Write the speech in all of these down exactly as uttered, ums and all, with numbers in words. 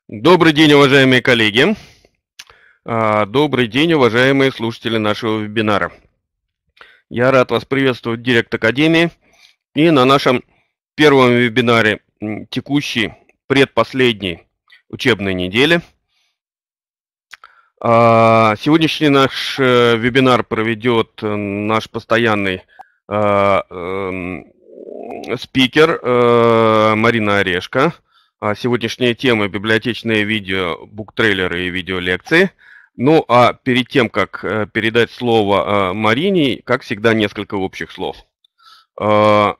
Добрый день, уважаемые коллеги. А, Добрый день, уважаемые слушатели нашего вебинара. Я рад вас приветствовать в Директ Академии и на нашем первом вебинаре м, текущей, предпоследней учебной недели. А, Сегодняшний наш э, вебинар проведет э, наш постоянный а, эм, спикер э, Марина Орешко. А Сегодняшняя тема — библиотечные видео, буктрейлеры и видеолекции. Ну, а перед тем, как э, передать слово э, Марине, как всегда, несколько общих слов. Э,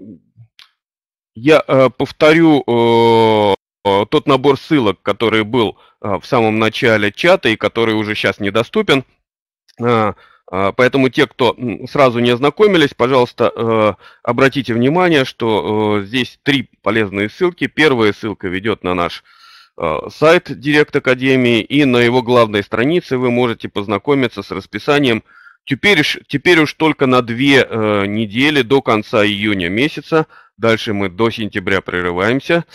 Я э, повторю э, э, тот набор ссылок, который был э, в самом начале чата и который уже сейчас недоступен. А, а, Поэтому те, кто м, сразу не ознакомились, пожалуйста, э, обратите внимание, что э, здесь три полезные ссылки. Первая ссылка ведет на наш э, сайт Директ Академии, и на его главной странице вы можете познакомиться с расписанием теперь, уж- теперь уж только на две э, недели до конца июня месяца. Дальше мы до сентября прерываемся.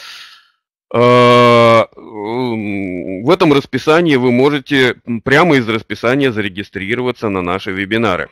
А, м, В этом расписании вы можете м, прямо из расписания зарегистрироваться на наши вебинары.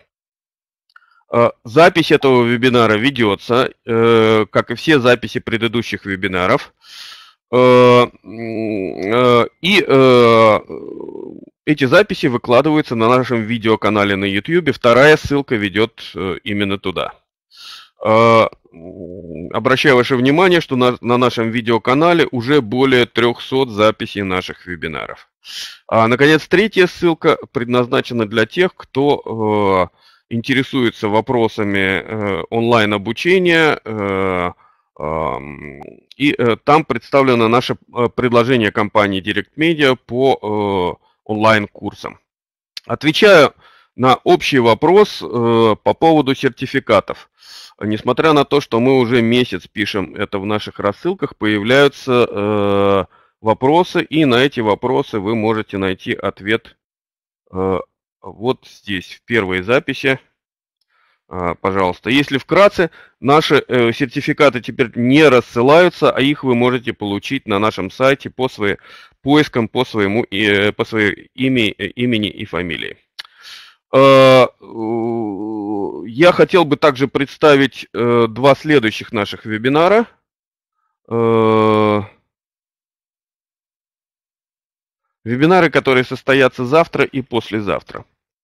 А, Запись этого вебинара ведется, э, как и все записи предыдущих вебинаров. Э, м, э, И э, эти записи выкладываются на нашем видеоканале на YouTube. Вторая ссылка ведет э, именно туда. А, м, Обращаю ваше внимание, что на, на нашем видеоканале уже более трехсот записей наших вебинаров. А, наконец, третья ссылка предназначена для тех, кто э, интересуется вопросами э, онлайн-обучения, э, ам, и э, там представлено наше э, предложение компании Direct Media по э, онлайн-курсам. Отвечаю на общий вопрос э, по поводу сертификатов. Несмотря на то, что мы уже месяц пишем это в наших рассылках, появляются э, вопросы, и на эти вопросы вы можете найти ответ э, вот здесь, в первой записи. А, Пожалуйста. Если вкратце, наши э, сертификаты теперь не рассылаются, а их вы можете получить на нашем сайте по своим поискам по своему э, по своей име- э, имени и фамилии. Э, у, Я хотел бы также представить э, два следующих наших вебинара. Э, Вебинары, которые состоятся завтра и послезавтра.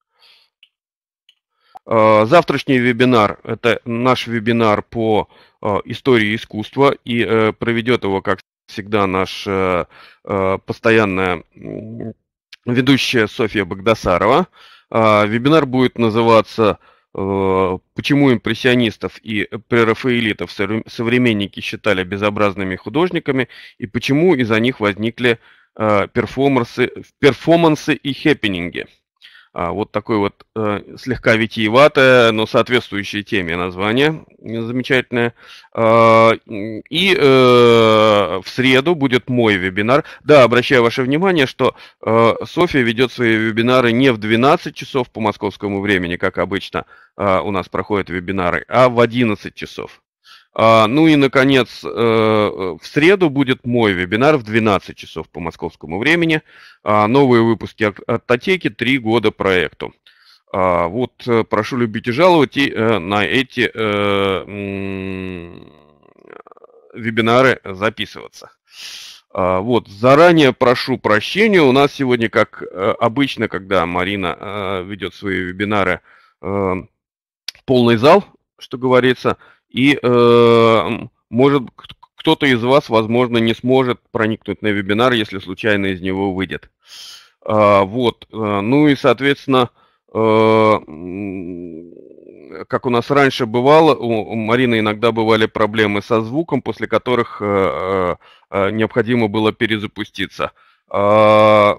Э, Завтрашний вебинар — это наш вебинар по э, истории искусства, и э, проведет его, как всегда, наша э, постоянная м, ведущая Софья Багдасарова. А, Вебинар будет называться э, «Почему импрессионистов и прерафаэлитов совре- современники считали безобразными художниками и почему из-за них возникли э, перформансы, перформансы и хэппининги». А, Вот такое вот э, слегка витиеватое, но соответствующее теме название э, замечательное. А, м, И э, в среду будет мой вебинар. Да, обращаю ваше внимание, что э, Софья ведет свои вебинары не в двенадцать часов по московскому времени, как обычно а, у нас проходят вебинары, а в одиннадцать часов. А, Ну и, наконец, э, в среду будет мой вебинар в двенадцать часов по московскому времени. А, Новые выпуски от от Татеки «Три года проекту». А, Вот, э, прошу любить и жаловать и э, на эти э, м, вебинары записываться. А, Вот, заранее прошу прощения. У нас сегодня, как э, обычно, когда Марина э, ведет свои вебинары, э, полный зал, что говорится, и э, может кто-то из вас, возможно, не сможет проникнуть на вебинар, если случайно из него выйдет. А, Вот, э, ну и, соответственно, э, как у нас раньше бывало, у Марины иногда бывали проблемы со звуком, после которых э, э, необходимо было перезапуститься. А,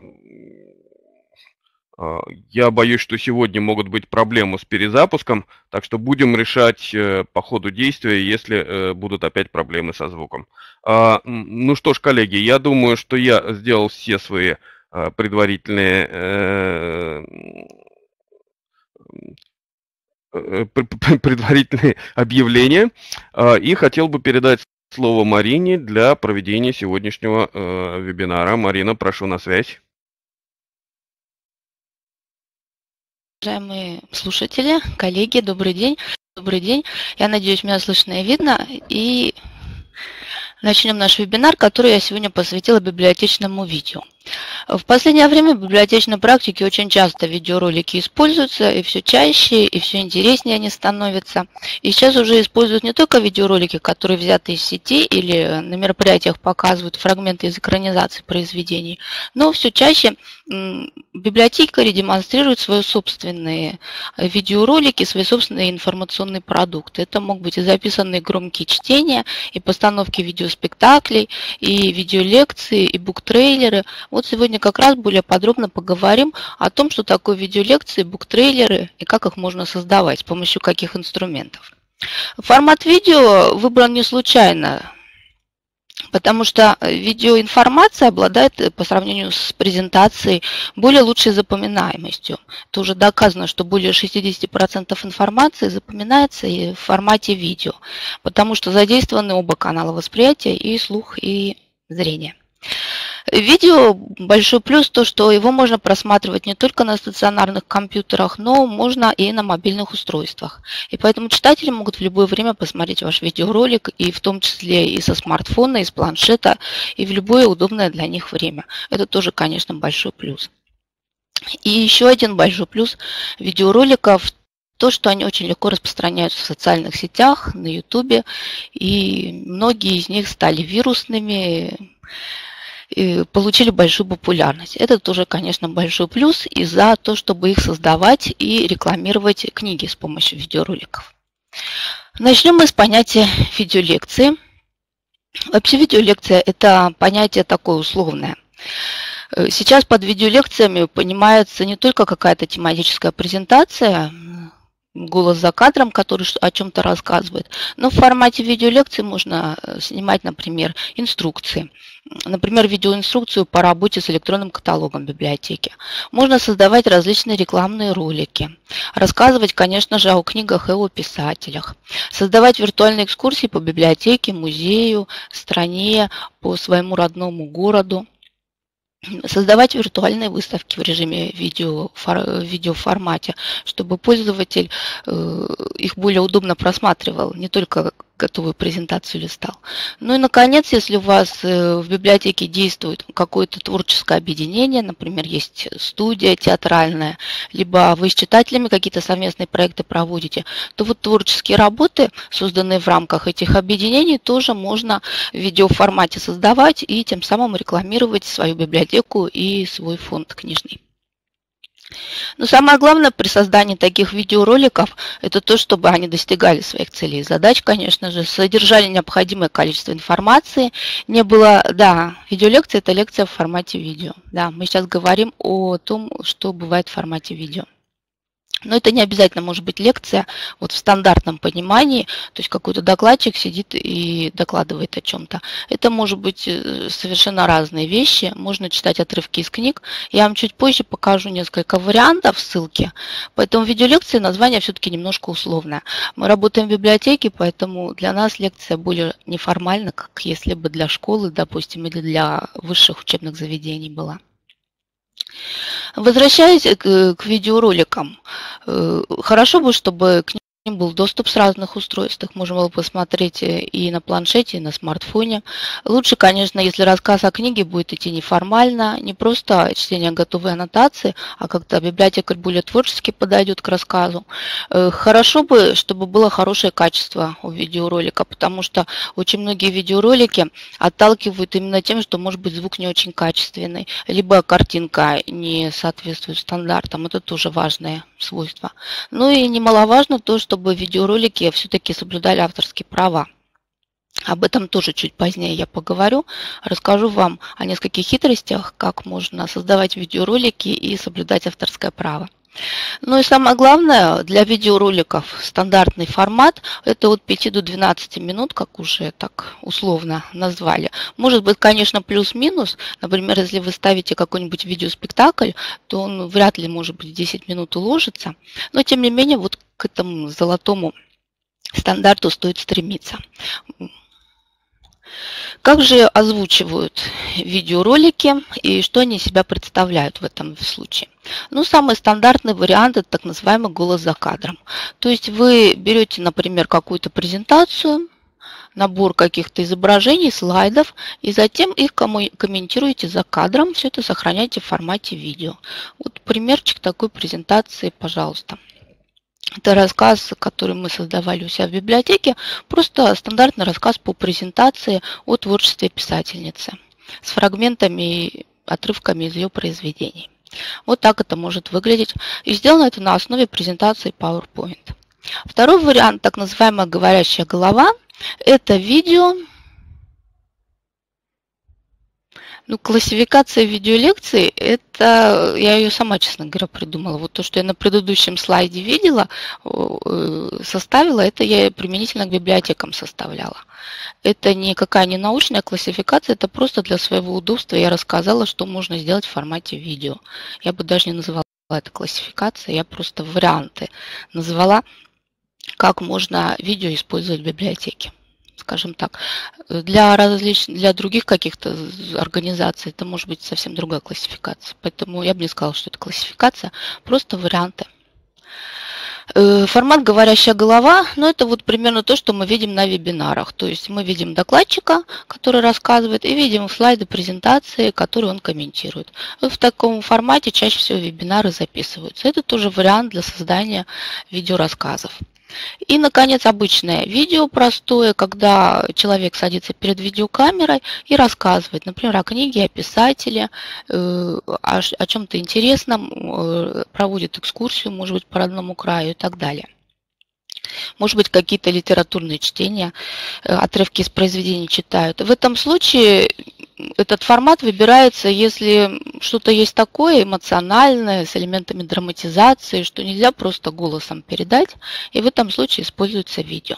а, Я боюсь, что сегодня могут быть проблемы с перезапуском, так что будем решать э, по ходу действия, если э, будут опять проблемы со звуком. А, м, Ну что ж, коллеги, я думаю, что я сделал все свои э, предварительные э, э, пр- пр- предварительные объявления, а, и хотел бы передать слово Марине для проведения сегодняшнего э, вебинара. Марина, прошу на связь. Уважаемые слушатели, коллеги, добрый день. Добрый день. Я надеюсь, меня слышно и видно. И начнем наш вебинар, который я сегодня посвятила библиотечному видео. В последнее время в библиотечной практике очень часто видеоролики используются, и все чаще, и все интереснее они становятся. И сейчас уже используют не только видеоролики, которые взяты из сети или на мероприятиях показывают фрагменты из экранизации произведений, но все чаще библиотекари демонстрируют свои собственные видеоролики, свои собственные информационные продукты. Это могут быть и записанные громкие чтения, и постановки видеоспектаклей, и видеолекции, и буктрейлеры. Вот сегодня как раз более подробно поговорим о том, что такое видеолекции, буктрейлеры и как их можно создавать, с помощью каких инструментов. Формат видео выбран не случайно, потому что видеоинформация обладает по сравнению с презентацией более лучшей запоминаемостью. Это уже доказано, что более шестьдесят процентов информации запоминается и в формате видео, потому что задействованы оба канала восприятия, и слух, и зрение. Видео большой плюс то, что его можно просматривать не только на стационарных компьютерах, но можно и на мобильных устройствах. И поэтому читатели могут в любое время посмотреть ваш видеоролик, и в том числе и со смартфона, и с планшета, и в любое удобное для них время. Это тоже, конечно, большой плюс. И еще один большой плюс видеороликов – то, что они очень легко распространяются в социальных сетях, на ютубе, и многие из них стали вирусными, и получили большую популярность. Это тоже, конечно, большой плюс и за то, чтобы их создавать и рекламировать книги с помощью видеороликов. Начнем мы с понятия видеолекции. Вообще видеолекция – это понятие такое условное. Сейчас под видеолекциями понимается не только какая-то тематическая презентация, голос за кадром, который о чем-то рассказывает, но в формате видеолекции можно снимать, например, инструкции. Например, видеоинструкцию по работе с электронным каталогом библиотеки. Можно создавать различные рекламные ролики. Рассказывать, конечно же, о книгах и о писателях. Создавать виртуальные экскурсии по библиотеке, музею, стране, по своему родному городу. Создавать виртуальные выставки в режиме видео, в видеоформате, чтобы пользователь э, их более удобно просматривал, не только готовую презентацию листал. Ну и, наконец, если у вас в библиотеке действует какое-то творческое объединение, например, есть студия театральная, либо вы с читателями какие-то совместные проекты проводите, то вот творческие работы, созданные в рамках этих объединений, тоже можно в видеоформате создавать и тем самым рекламировать свою библиотеку и свой фонд книжный. Но самое главное при создании таких видеороликов – это то, чтобы они достигали своих целей и задач, конечно же, содержали необходимое количество информации. Не было, да, видеолекция – это лекция в формате видео. Да, мы сейчас говорим о том, что бывает в формате видео. Но это не обязательно может быть лекция вот в стандартном понимании, то есть какой-то докладчик сидит и докладывает о чем-то. Это может быть совершенно разные вещи, можно читать отрывки из книг. Я вам чуть позже покажу несколько вариантов, ссылки. Поэтому видеолекции название все-таки немножко условное. Мы работаем в библиотеке, поэтому для нас лекция более неформальна, как если бы для школы, допустим, или для высших учебных заведений была. Возвращаясь к, к видеороликам, хорошо бы, чтобы к ним был доступ с разных устройств. Их можно было посмотреть и на планшете, и на смартфоне. Лучше, конечно, если рассказ о книге будет идти неформально, не просто чтение готовой аннотации, а как-то библиотекарь более творчески подойдет к рассказу. Хорошо бы, чтобы было хорошее качество у видеоролика, потому что очень многие видеоролики отталкивают именно тем, что может быть звук не очень качественный, либо картинка не соответствует стандартам. Это тоже важное свойство. Ну и немаловажно то, что чтобы видеоролики все-таки соблюдали авторские права. Об этом тоже чуть позднее я поговорю. Расскажу вам о нескольких хитростях, как можно создавать видеоролики и соблюдать авторское право. Ну и самое главное, для видеороликов стандартный формат – это от пяти до двенадцати минут, как уже так условно назвали. Может быть, конечно, плюс-минус. Например, если вы ставите какой-нибудь видеоспектакль, то он вряд ли, может быть, в десять минут уложится. Но, тем не менее, вот к этому золотому стандарту стоит стремиться. Как же озвучивают видеоролики и что они из себя представляют в этом случае? Ну, самый стандартный вариант – это так называемый голос за кадром. То есть вы берете, например, какую-то презентацию, набор каких-то изображений, слайдов, и затем их комментируете за кадром, все это сохраняете в формате видео. Вот примерчик такой презентации, пожалуйста. Это рассказ, который мы создавали у себя в библиотеке, просто стандартный рассказ по презентации о творчестве писательницы с фрагментами и отрывками из ее произведений. Вот так это может выглядеть. И сделано это на основе презентации PowerPoint. Второй вариант, так называемая говорящая голова, это видео. Ну, классификация видеолекций, это я ее сама, честно говоря, придумала. Вот то, что я на предыдущем слайде видела, составила, это я применительно к библиотекам составляла. Это никакая не научная классификация, это просто для своего удобства я рассказала, что можно сделать в формате видео. Я бы даже не называла это классификацией, я просто варианты назвала, как можно видео использовать в библиотеке. Скажем так, для, различ... для других каких-то организаций это может быть совсем другая классификация. Поэтому я бы не сказала, что это классификация, просто варианты. Формат «говорящая голова», ну это вот примерно то, что мы видим на вебинарах. То есть мы видим докладчика, который рассказывает, и видим слайды презентации, которые он комментирует. В таком формате чаще всего вебинары записываются. Это тоже вариант для создания видеорассказов. И, наконец, обычное видео простое, когда человек садится перед видеокамерой и рассказывает, например, о книге, о писателе, о чем-то интересном, проводит экскурсию, может быть, по родному краю и так далее. Может быть, какие-то литературные чтения, отрывки из произведений читают. В этом случае этот формат выбирается, если что-то есть такое эмоциональное, с элементами драматизации, что нельзя просто голосом передать, и в этом случае используется видео.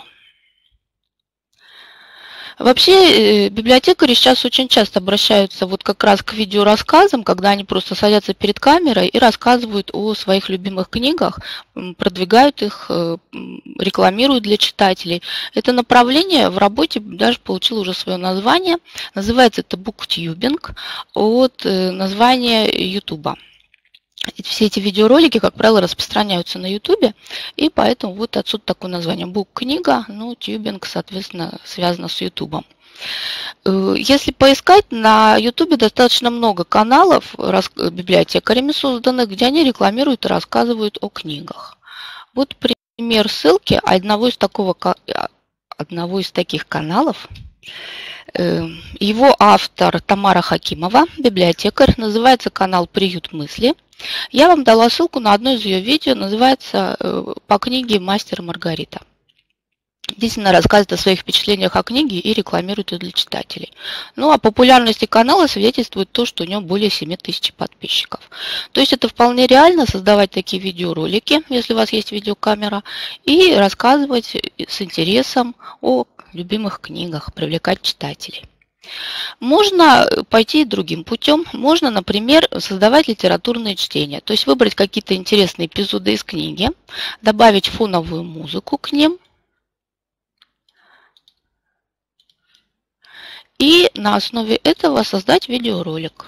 Вообще, библиотекари сейчас очень часто обращаются вот как раз к видеорассказам, когда они просто садятся перед камерой и рассказывают о своих любимых книгах, продвигают их, рекламируют для читателей. Это направление в работе даже получило уже свое название. Называется это буктюбинг от названия Ютуба. Все эти видеоролики, как правило, распространяются на Ютубе, и поэтому вот отсюда такое название. Бук-книга, ну, тюбинг, соответственно, связано с Ютубом. Если поискать, на Ютубе достаточно много каналов библиотекарями созданных, где они рекламируют и рассказывают о книгах. Вот пример ссылки одного из, такого, одного из таких каналов. Его автор Тамара Хакимова, библиотекарь, называется канал «Приют мысли». Я вам дала ссылку на одно из ее видео, называется «По книге «Мастер и Маргарита». Здесь она рассказывает о своих впечатлениях о книге и рекламирует ее для читателей. Ну, о популярности канала свидетельствует то, что у него более семи тысяч подписчиков. То есть это вполне реально создавать такие видеоролики, если у вас есть видеокамера, и рассказывать с интересом о любимых книгах, привлекать читателей. Можно пойти другим путем. Можно, например, создавать литературные чтения. То есть выбрать какие-то интересные эпизоды из книги, добавить фоновую музыку к ним. И на основе этого создать видеоролик.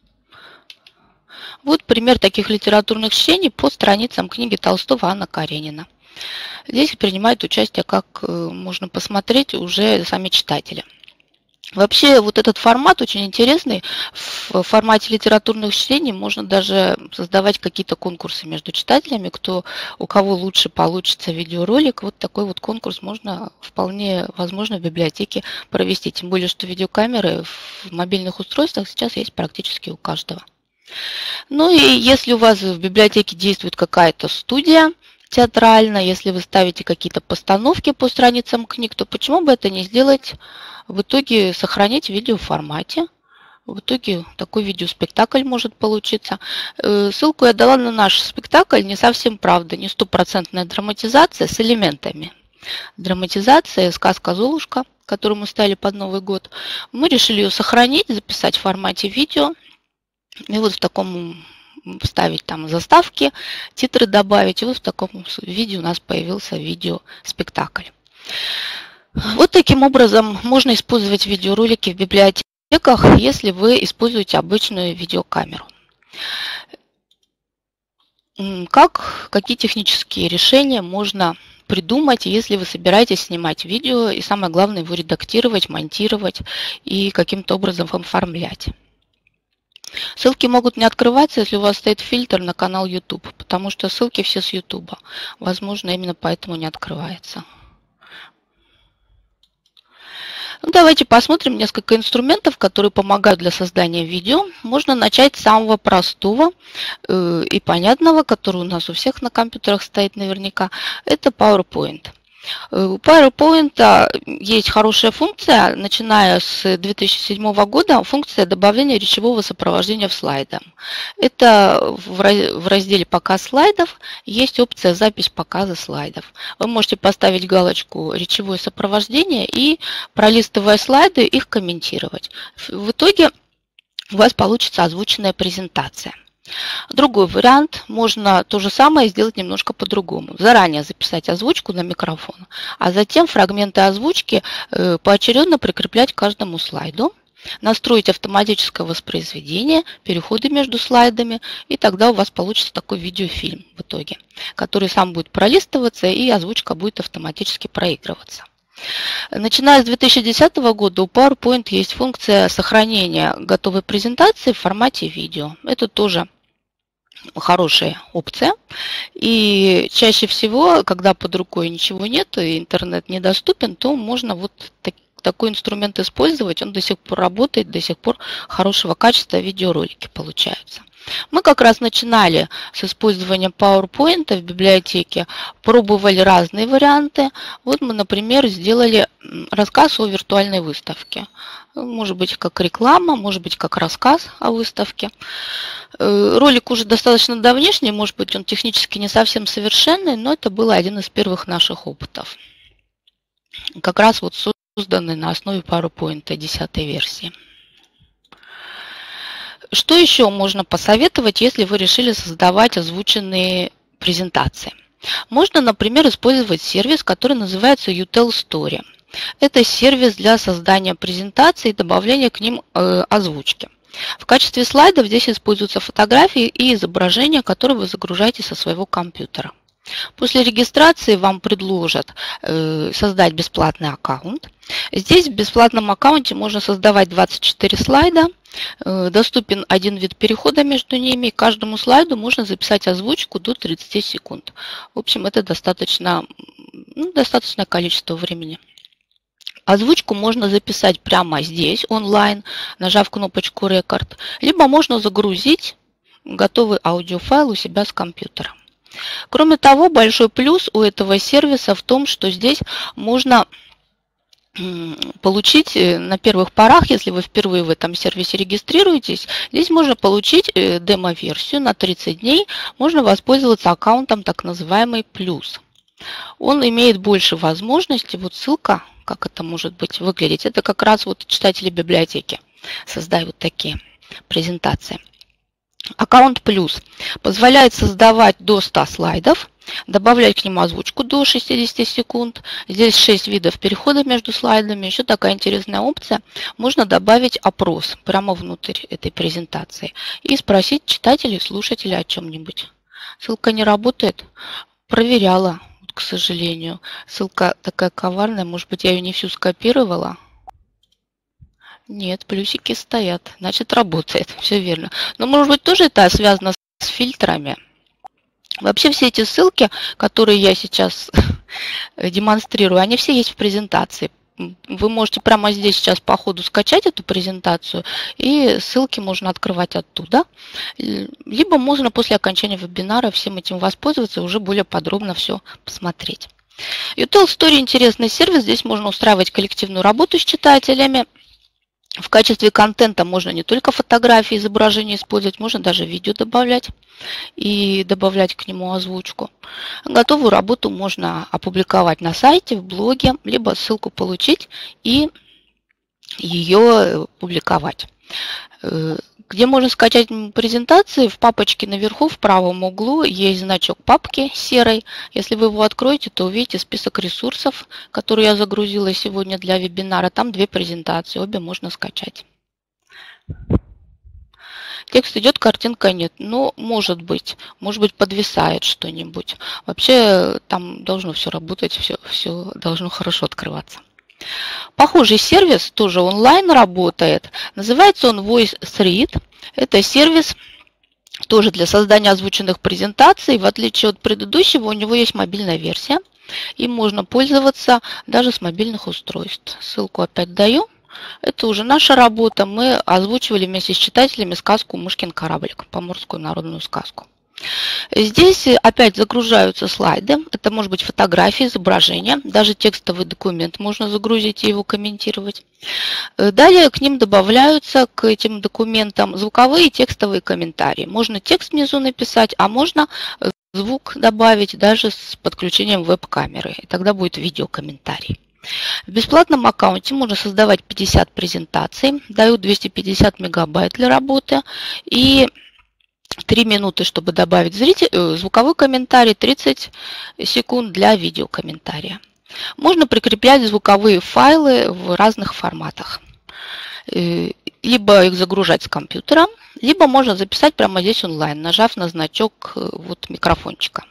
Вот пример таких литературных чтений по страницам книги Толстого Анна Каренина. Здесь принимают участие, как можно посмотреть, уже сами читатели. Вообще, вот этот формат очень интересный. В формате литературных чтений можно даже создавать какие-то конкурсы между читателями, кто, у кого лучше получится видеоролик. Вот такой вот конкурс можно вполне возможно в библиотеке провести. Тем более, что видеокамеры в мобильных устройствах сейчас есть практически у каждого. Ну и если у вас в библиотеке действует какая-то студия театральная, если вы ставите какие-то постановки по страницам книг, то почему бы это не сделать, в итоге сохранить в видеоформате. В итоге такой видеоспектакль может получиться. Ссылку я дала на наш спектакль, не совсем правда, не стопроцентная драматизация с элементами. Драматизация «Сказка Золушка», которую мы ставили под Новый год. Мы решили ее сохранить, записать в формате видео. И вот в таком вставить там заставки, титры добавить. И вот в таком виде у нас появился видеоспектакль. Вот таким образом можно использовать видеоролики в библиотеках, если вы используете обычную видеокамеру. Как, какие технические решения можно придумать, если вы собираетесь снимать видео и, самое главное, его редактировать, монтировать и каким-то образом оформлять? Ссылки могут не открываться, если у вас стоит фильтр на канал YouTube, потому что ссылки все с YouTube. Возможно, именно поэтому не открывается. Ну, давайте посмотрим несколько инструментов, которые помогают для создания видео. Можно начать с самого простого э, и понятного, который у нас у всех на компьютерах стоит наверняка. Это PowerPoint. У PowerPoint есть хорошая функция, начиная с две тысячи седьмого года, функция добавления речевого сопровождения в слайды. Это в разделе «Показ слайдов» есть опция «Запись показа слайдов». Вы можете поставить галочку «Речевое сопровождение» и, пролистывая слайды, их комментировать. В итоге у вас получится озвученная презентация. Другой вариант, можно то же самое сделать немножко по-другому. Заранее записать озвучку на микрофон, а затем фрагменты озвучки поочередно прикреплять к каждому слайду, настроить автоматическое воспроизведение, переходы между слайдами, и тогда у вас получится такой видеофильм в итоге, который сам будет пролистываться и озвучка будет автоматически проигрываться. Начиная с две тысячи десятого года у PowerPoint есть функция сохранения готовой презентации в формате видео. Это тоже хорошая опция. И чаще всего, когда под рукой ничего нет и интернет недоступен, то можно вот так, такой инструмент использовать. Он до сих пор работает, до сих пор хорошего качества видеоролики получаются. Мы как раз начинали с использования PowerPoint в библиотеке, пробовали разные варианты. Вот мы, например, сделали рассказ о виртуальной выставке. Может быть, как реклама, может быть, как рассказ о выставке. Ролик уже достаточно давнешний, может быть, он технически не совсем совершенный, но это был один из первых наших опытов. Как раз вот созданный на основе PowerPoint десятой версии. Что еще можно посоветовать, если вы решили создавать озвученные презентации? Можно, например, использовать сервис, который называется UTellStory. Это сервис для создания презентаций и добавления к ним э, озвучки. В качестве слайдов здесь используются фотографии и изображения, которые вы загружаете со своего компьютера. После регистрации вам предложат э, создать бесплатный аккаунт. Здесь в бесплатном аккаунте можно создавать двадцать четыре слайда. Э, доступен один вид перехода между ними. И каждому слайду можно записать озвучку до тридцати секунд. В общем, это достаточно, ну, достаточное количество времени. Озвучку можно записать прямо здесь, онлайн, нажав кнопочку «Рекорд», либо можно загрузить готовый аудиофайл у себя с компьютера. Кроме того, большой плюс у этого сервиса в том, что здесь можно получить на первых порах, если вы впервые в этом сервисе регистрируетесь, здесь можно получить демо-версию на тридцать дней, можно воспользоваться аккаунтом так называемый «Плюс». Он имеет больше возможностей, вот ссылка, как это может быть выглядеть, это как раз вот читатели библиотеки создают вот такие презентации. Аккаунт Плюс позволяет создавать до ста слайдов, добавлять к ним озвучку до шестидесяти секунд. Здесь шесть видов перехода между слайдами. Еще такая интересная опция. Можно добавить опрос прямо внутрь этой презентации и спросить читателей, слушателей о чем-нибудь. Ссылка не работает? Проверяла, к сожалению. Ссылка такая коварная. Может быть, я ее не всю скопировала? Нет, плюсики стоят, значит, работает, все верно. Но, может быть, тоже это связано с фильтрами. Вообще все эти ссылки, которые я сейчас демонстрирую, они все есть в презентации. Вы можете прямо здесь сейчас по ходу скачать эту презентацию, и ссылки можно открывать оттуда. Либо можно после окончания вебинара всем этим воспользоваться и уже более подробно все посмотреть. UTellStory интересный сервис, здесь можно устраивать коллективную работу с читателями. В качестве контента можно не только фотографии, изображения использовать, можно даже видео добавлять и добавлять к нему озвучку. Готовую работу можно опубликовать на сайте, в блоге, либо ссылку получить и ее публиковать. Где можно скачать презентации, в папочке наверху в правом углу есть значок папки серой. Если вы его откроете, то увидите список ресурсов, которые я загрузила сегодня для вебинара. Там две презентации, обе можно скачать. Текст идет, картинка нет. Но может быть, может быть подвисает что-нибудь. Вообще там должно все работать, все, все должно хорошо открываться. Похожий сервис тоже онлайн работает. Называется он VoiceThread. Это сервис тоже для создания озвученных презентаций. В отличие от предыдущего, у него есть мобильная версия. Им можно пользоваться даже с мобильных устройств. Ссылку опять даю. Это уже наша работа. Мы озвучивали вместе с читателями сказку «Мышкин кораблик», поморскую народную сказку. Здесь опять загружаются слайды. Это может быть фотографии, изображения, даже текстовый документ можно загрузить и его комментировать. Далее к ним добавляются, к этим документам, звуковые и текстовые комментарии. Можно текст внизу написать, а можно звук добавить даже с подключением веб-камеры. И тогда будет видеокомментарий. В бесплатном аккаунте можно создавать пятьдесят презентаций, дают двести пятьдесят мегабайт для работы и три минуты, чтобы добавить зритель, звуковой комментарий, тридцать секунд для видеокомментария. Можно прикреплять звуковые файлы в разных форматах. Либо их загружать с компьютера, либо можно записать прямо здесь онлайн, нажав на значок вот, микрофончика.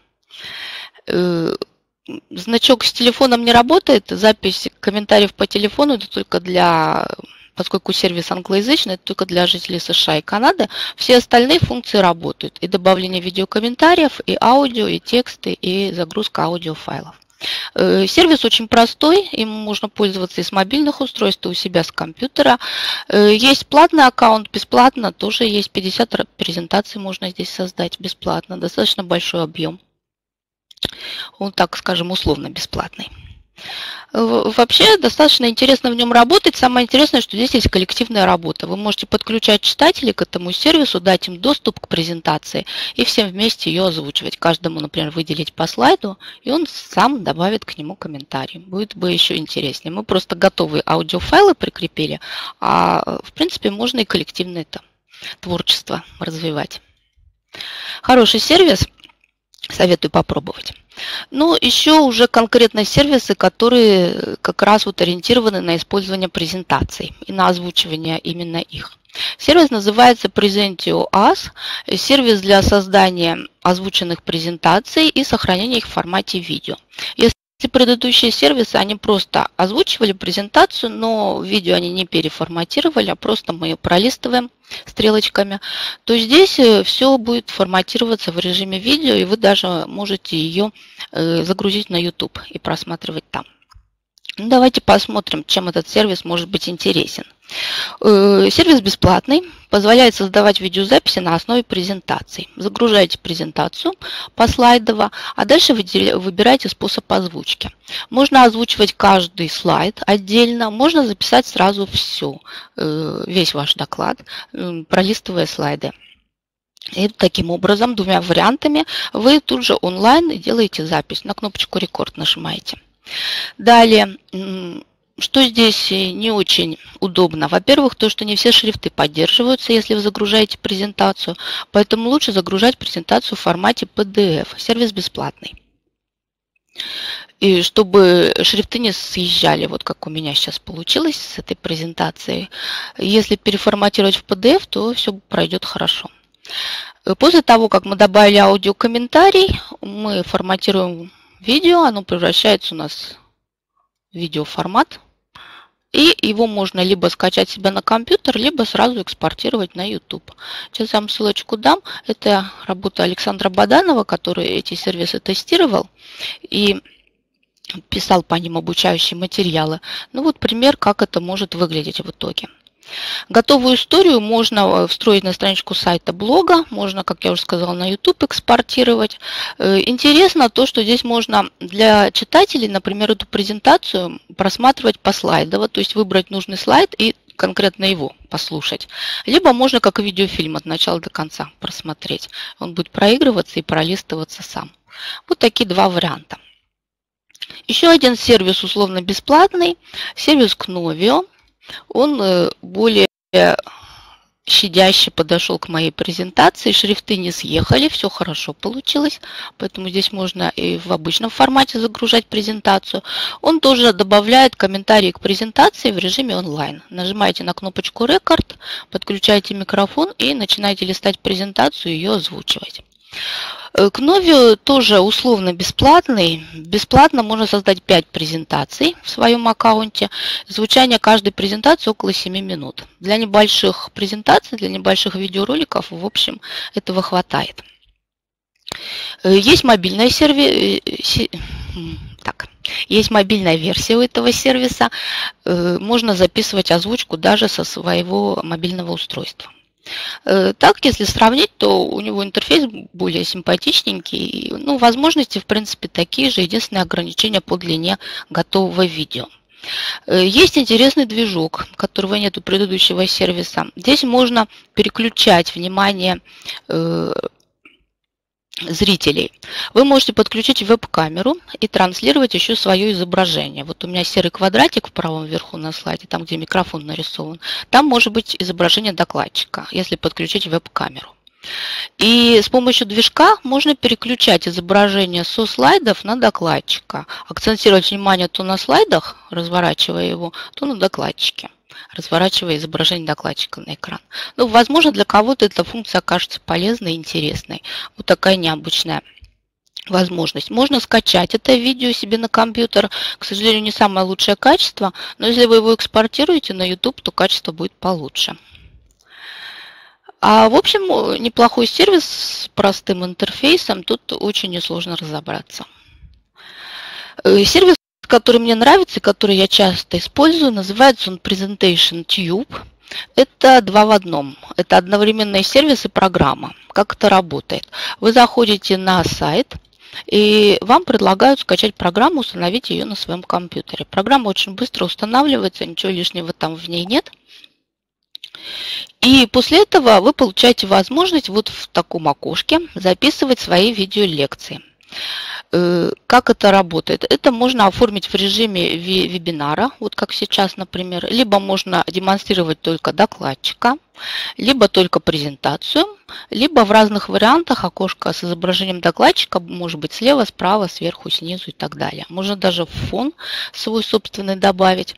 Значок с телефоном не работает, запись комментариев по телефону это только для... Поскольку сервис англоязычный, это только для жителей США и Канады, все остальные функции работают. И добавление видеокомментариев, и аудио, и тексты, и загрузка аудиофайлов. Сервис очень простой, им можно пользоваться и с мобильных устройств, и у себя с компьютера. Есть платный аккаунт, бесплатно, тоже есть пятьдесят презентаций можно здесь создать бесплатно, достаточно большой объем. Он, так скажем, условно бесплатный. Вообще достаточно интересно в нем работать. Самое интересное, что здесь есть коллективная работа. Вы можете подключать читателей к этому сервису, дать им доступ к презентации и всем вместе ее озвучивать. Каждому, например, выделить по слайду, и он сам добавит к нему комментарий. Будет бы еще интереснее. Мы просто готовые аудиофайлы прикрепили, а в принципе можно и коллективное это творчество развивать. Хороший сервис. Советую попробовать. Ну, еще уже конкретно сервисы, которые как раз вот ориентированы на использование презентаций и на озвучивание именно их. Сервис называется Presentio As, сервис для создания озвученных презентаций и сохранения их в формате видео. Если предыдущие сервисы, они просто озвучивали презентацию, но видео они не переформатировали, а просто мы ее пролистываем стрелочками, то здесь все будет форматироваться в режиме видео, и вы даже можете ее загрузить на YouTube и просматривать там. Ну, давайте посмотрим, чем этот сервис может быть интересен. Сервис бесплатный, позволяет создавать видеозаписи на основе презентаций. Загружаете презентацию послайдово, а дальше выбираете способ озвучки. Можно озвучивать каждый слайд отдельно, можно записать сразу все, весь ваш доклад, пролистывая слайды. И таким образом, двумя вариантами, вы тут же онлайн делаете запись. На кнопочку «Рекорд» нажимаете. Далее, что здесь не очень удобно? Во-первых, то, что не все шрифты поддерживаются, если вы загружаете презентацию, поэтому лучше загружать презентацию в формате пи ди эф. Сервис бесплатный. И чтобы шрифты не съезжали, вот как у меня сейчас получилось с этой презентацией. Если переформатировать в пи ди эф, то все пройдет хорошо. После того, как мы добавили аудиокомментарий, мы форматируем видео, оно превращается у нас в видеоформат. И его можно либо скачать себе на компьютер, либо сразу экспортировать на YouTube. Сейчас я вам ссылочку дам. Это работа Александра Баданова, который эти сервисы тестировал и писал по ним обучающие материалы. Ну вот пример, как это может выглядеть в итоге. Готовую историю можно встроить на страничку сайта блога, можно, как я уже сказала, на YouTube экспортировать. Интересно то, что здесь можно для читателей, например, эту презентацию просматривать послайдово, то есть выбрать нужный слайд и конкретно его послушать. Либо можно как видеофильм от начала до конца просмотреть. Он будет проигрываться и пролистываться сам. Вот такие два варианта. Еще один сервис условно бесплатный, сервис Knovio. Он более щадяще подошел к моей презентации, шрифты не съехали, все хорошо получилось, поэтому здесь можно и в обычном формате загружать презентацию. Он тоже добавляет комментарии к презентации в режиме онлайн. Нажимаете на кнопочку «Рекорд», подключаете микрофон и начинаете листать презентацию и ее озвучивать. Кнови тоже условно бесплатный. Бесплатно можно создать пять презентаций в своем аккаунте. Звучание каждой презентации около семи минут. Для небольших презентаций, для небольших видеороликов, в общем, этого хватает. Есть мобильная серви... так. Есть мобильная версия у этого сервиса. Можно записывать озвучку даже со своего мобильного устройства. Так, если сравнить, то у него интерфейс более симпатичненький. Ну, возможности, в принципе, такие же. Единственное ограничение по длине готового видео. Есть интересный движок, которого нет у предыдущего сервиса. Здесь можно переключать внимание зрителей. Вы можете подключить веб-камеру и транслировать еще свое изображение. Вот у меня серый квадратик в правом верху на слайде, там, где микрофон нарисован. Там может быть изображение докладчика, если подключить веб-камеру. И с помощью движка можно переключать изображение со слайдов на докладчика. Акцентировать внимание то на слайдах, разворачивая его, то на докладчике, разворачивая изображение докладчика на экран. Ну, возможно, для кого-то эта функция окажется полезной и интересной. Вот такая необычная возможность. Можно скачать это видео себе на компьютер. К сожалению, не самое лучшее качество, но если вы его экспортируете на YouTube, то качество будет получше. А в общем, неплохой сервис с простым интерфейсом. Тут очень несложно разобраться. Сервис, который мне нравится, который я часто использую, называется он Presentation Tube. Это два в одном. Это одновременные сервис и программа. Как это работает? Вы заходите на сайт, и вам предлагают скачать программу, установить ее на своем компьютере. Программа очень быстро устанавливается, ничего лишнего там в ней нет. И после этого вы получаете возможность вот в таком окошке записывать свои видеолекции. Как это работает? Это можно оформить в режиме вебинара, вот как сейчас, например. Либо можно демонстрировать только докладчика, либо только презентацию, либо в разных вариантах окошко с изображением докладчика, может быть слева, справа, сверху, снизу и так далее. Можно даже фон свой собственный добавить.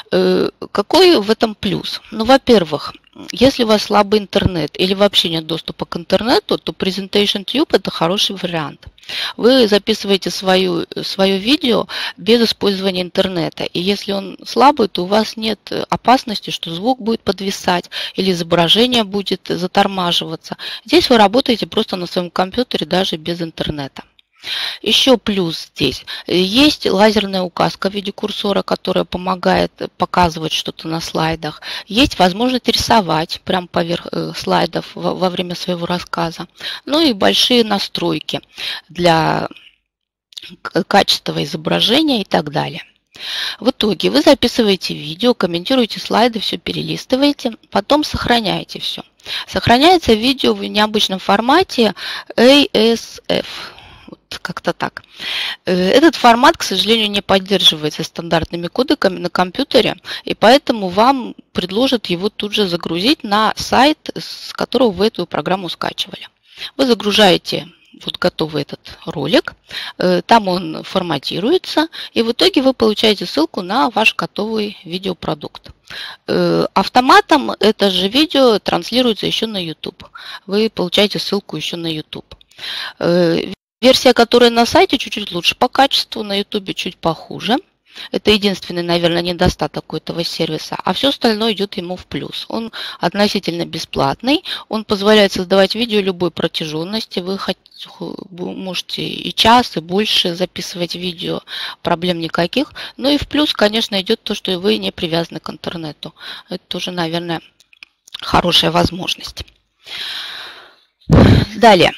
Какой в этом плюс? Ну, во-первых, если у вас слабый интернет или вообще нет доступа к интернету, то Presentation Tube – это хороший вариант. Вы записываете свою, свое видео без использования интернета. И если он слабый, то у вас нет опасности, что звук будет подвисать или изображение будет затормаживаться. Здесь вы работаете просто на своем компьютере даже без интернета. Еще плюс здесь. Есть лазерная указка в виде курсора, которая помогает показывать что-то на слайдах. Есть возможность рисовать прямо поверх слайдов во время своего рассказа. Ну и большие настройки для качества изображения и так далее. В итоге вы записываете видео, комментируете слайды, все перелистываете, потом сохраняете все. Сохраняется видео в необычном формате эй эс эф. Как-то так. Этот формат, к сожалению, не поддерживается стандартными кодеками на компьютере, и поэтому вам предложат его тут же загрузить на сайт, с которого вы эту программу скачивали. Вы загружаете вот готовый этот ролик, там он форматируется, и в итоге вы получаете ссылку на ваш готовый видеопродукт. Автоматом это же видео транслируется еще на YouTube. Вы получаете ссылку еще на YouTube. Версия, которая на сайте, чуть-чуть лучше по качеству, на YouTube чуть похуже. Это единственный, наверное, недостаток у этого сервиса, а все остальное идет ему в плюс. Он относительно бесплатный, он позволяет создавать видео любой протяженности. Вы можете и час, и больше записывать видео, проблем никаких. Ну и в плюс, конечно, идет то, что вы не привязаны к интернету. Это тоже, наверное, хорошая возможность. Далее.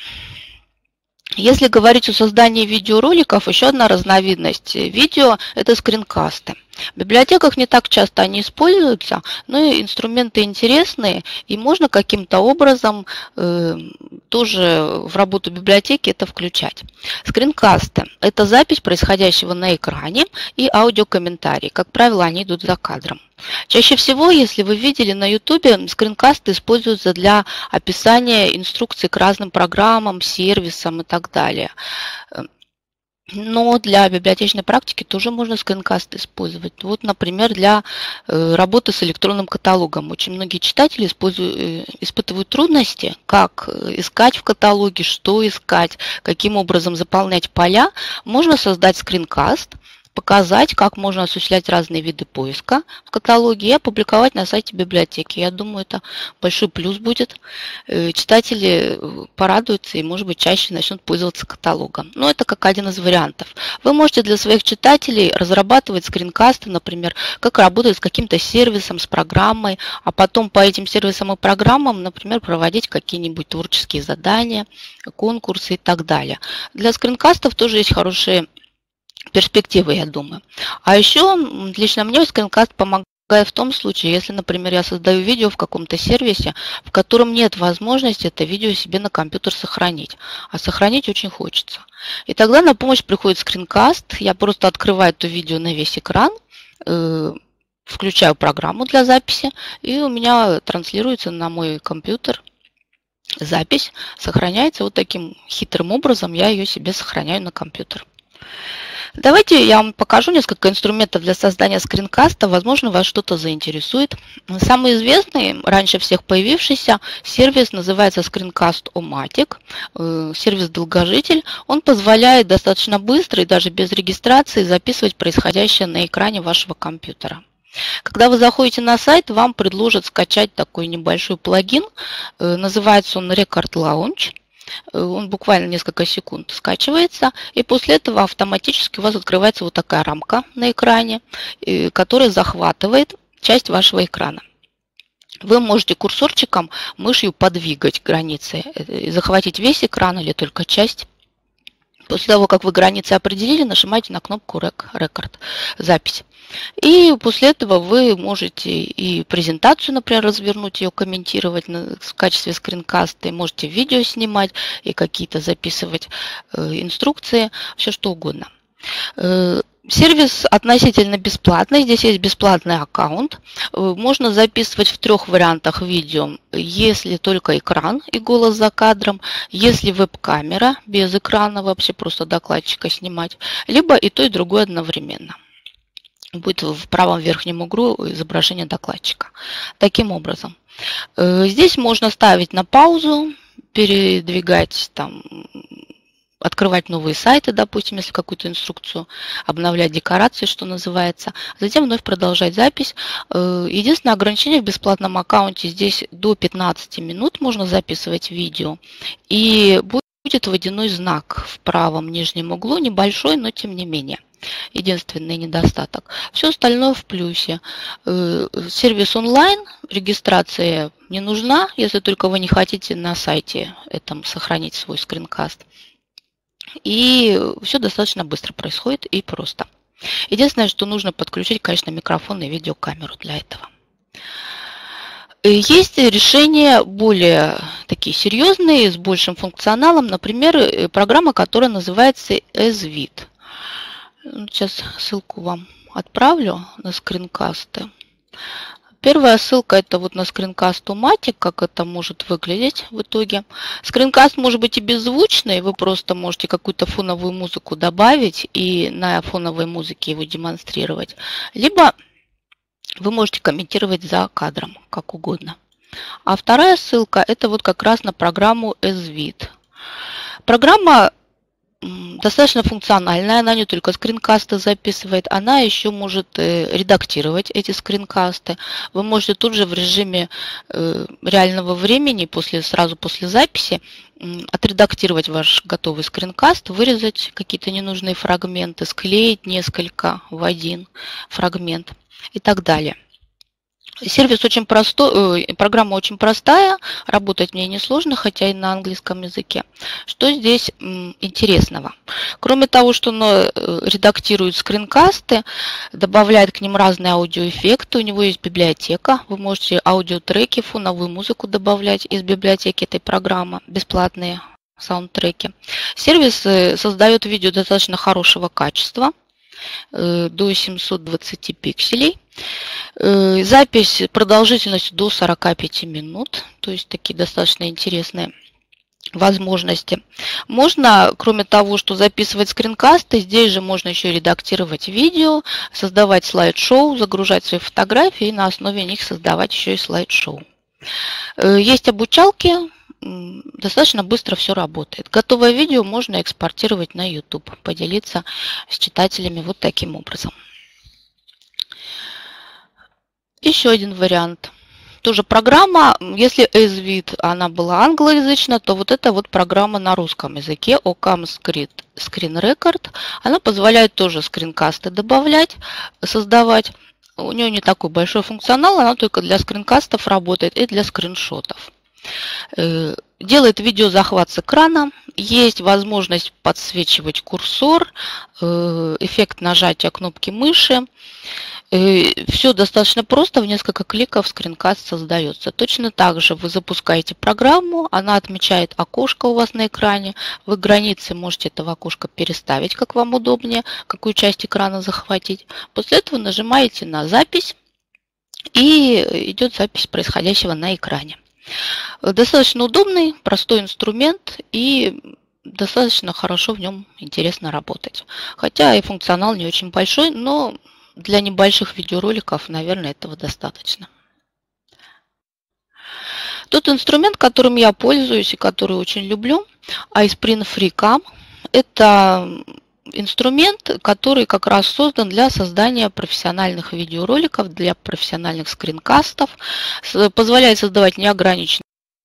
Если говорить о создании видеороликов, еще одна разновидность видео – это скринкасты. В библиотеках не так часто они используются, но и инструменты интересные, и можно каким-то образом э, тоже в работу библиотеки это включать. Скринкасты – это запись происходящего на экране и аудиокомментарии. Как правило, они идут за кадром. Чаще всего, если вы видели на YouTube, скринкасты используются для описания инструкций к разным программам, сервисам и так далее. Но для библиотечной практики тоже можно скринкасты использовать. Вот, например, для работы с электронным каталогом. Очень многие читатели используют, испытывают трудности, как искать в каталоге, что искать, каким образом заполнять поля. Можно создать скринкаст, показать, как можно осуществлять разные виды поиска в каталоге и опубликовать на сайте библиотеки. Я думаю, это большой плюс будет. Читатели порадуются и, может быть, чаще начнут пользоваться каталогом. Но это как один из вариантов. Вы можете для своих читателей разрабатывать скринкасты, например, как работать с каким-то сервисом, с программой, а потом по этим сервисам и программам, например, проводить какие-нибудь творческие задания, конкурсы и так далее. Для скринкастов тоже есть хорошие перспективы, я думаю. А еще лично мне скринкаст помогает в том случае, если, например, я создаю видео в каком-то сервисе, в котором нет возможности это видео себе на компьютер сохранить, а сохранить очень хочется. И тогда на помощь приходит скринкаст, я просто открываю это видео на весь экран, э, включаю программу для записи, и у меня транслируется на мой компьютер запись, сохраняется вот таким хитрым образом, я ее себе сохраняю на компьютер. Давайте я вам покажу несколько инструментов для создания скринкаста. Возможно, вас что-то заинтересует. Самый известный, раньше всех появившийся сервис называется Screencast-O-Matic. Сервис-долгожитель. Он позволяет достаточно быстро и даже без регистрации записывать происходящее на экране вашего компьютера. Когда вы заходите на сайт, вам предложат скачать такой небольшой плагин. Называется он Record Launch. Он буквально несколько секунд скачивается, и после этого автоматически у вас открывается вот такая рамка на экране, которая захватывает часть вашего экрана. Вы можете курсорчиком, мышью подвигать границы, захватить весь экран или только часть. После того, как вы границы определили, нажимаете на кнопку Record, запись. И после этого вы можете и презентацию, например, развернуть, ее комментировать в качестве скринкаста, и можете видео снимать, и какие-то записывать инструкции, все что угодно. Сервис относительно бесплатный, здесь есть бесплатный аккаунт. Можно записывать в трех вариантах видео, если только экран и голос за кадром, если веб-камера без экрана, вообще просто докладчика снимать, либо и то, и другое одновременно. Будет в правом верхнем углу изображение докладчика. Таким образом, здесь можно ставить на паузу, передвигать, там, открывать новые сайты, допустим, если какую-то инструкцию, обновлять декорации, что называется, затем вновь продолжать запись. Единственное ограничение в бесплатном аккаунте здесь до пятнадцати минут можно записывать видео, и будет водяной знак в правом нижнем углу, небольшой, но тем не менее. Единственный недостаток. Все остальное в плюсе. Сервис онлайн, регистрация не нужна, если только вы не хотите на сайте этом сохранить свой скринкаст. И все достаточно быстро происходит и просто. Единственное, что нужно подключить, конечно, микрофон и видеокамеру для этого. Есть решения более такие серьезные, с большим функционалом. Например, программа, которая называется Esvid. Сейчас ссылку вам отправлю на скринкасты. Первая ссылка это вот на Screencast-O-Matic, как это может выглядеть в итоге. Скринкаст может быть и беззвучный, вы просто можете какую-то фоновую музыку добавить и на фоновой музыке его демонстрировать. Либо вы можете комментировать за кадром, как угодно. А вторая ссылка это вот как раз на программу Esvid. Программа достаточно функциональная, она не только скринкасты записывает, она еще может редактировать эти скринкасты. Вы можете тут же в режиме реального времени, после, сразу после записи, отредактировать ваш готовый скринкаст, вырезать какие-то ненужные фрагменты, склеить несколько в один фрагмент и так далее. Сервис очень простой, программа очень простая, работать мне несложно, хотя и на английском языке. Что здесь интересного? Кроме того, что он редактирует скринкасты, добавляет к ним разные аудиоэффекты, у него есть библиотека, вы можете аудиотреки, фоновую музыку добавлять из библиотеки этой программы, бесплатные саундтреки. Сервис создает видео достаточно хорошего качества, до семисот двадцати пикселей. Запись продолжительностью до сорока пяти минут, то есть такие достаточно интересные возможности. Можно, кроме того, что записывать скринкасты, здесь же можно еще редактировать видео, создавать слайд-шоу, загружать свои фотографии и на основе них создавать еще и слайд-шоу. Есть обучалки, достаточно быстро все работает. Готовое видео можно экспортировать на YouTube, поделиться с читателями вот таким образом. Еще один вариант. Тоже программа, если эзвид она была англоязычна, то вот эта вот программа на русском языке, Ocam Screen Record, она позволяет тоже скринкасты добавлять, создавать. У нее не такой большой функционал, она только для скринкастов работает и для скриншотов. Делает видеозахват с экрана, есть возможность подсвечивать курсор, эффект нажатия кнопки мыши. Все достаточно просто, в несколько кликов скринкаст создается. Точно так же вы запускаете программу, она отмечает окошко у вас на экране. Вы границы можете этого окошка переставить, как вам удобнее, какую часть экрана захватить. После этого нажимаете на запись, и идет запись происходящего на экране. Достаточно удобный, простой инструмент, и достаточно хорошо в нем интересно работать. Хотя и функционал не очень большой, но для небольших видеороликов, наверное, этого достаточно. Тот инструмент, которым я пользуюсь и который очень люблю, iSprint FreeCam, это инструмент, который как раз создан для создания профессиональных видеороликов, для профессиональных скринкастов, позволяет создавать неограниченные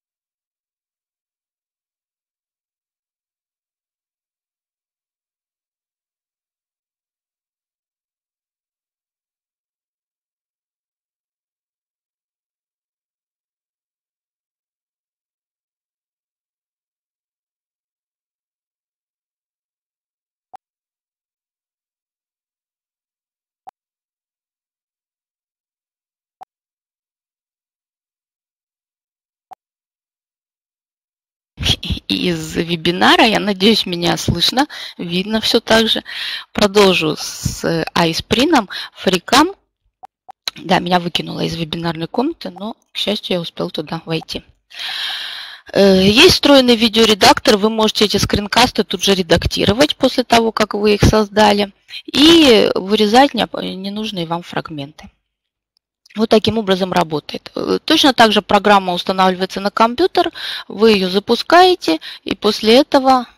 из вебинара. Я надеюсь, меня слышно, видно все так же. Продолжу с iSprint, FreeCam. Да, меня выкинуло из вебинарной комнаты, но, к счастью, я успел туда войти. Есть встроенный видеоредактор, вы можете эти скринкасты тут же редактировать после того, как вы их создали, и вырезать ненужные вам фрагменты. Вот таким образом работает. Точно так же программа устанавливается на компьютер, вы ее запускаете, и после этого,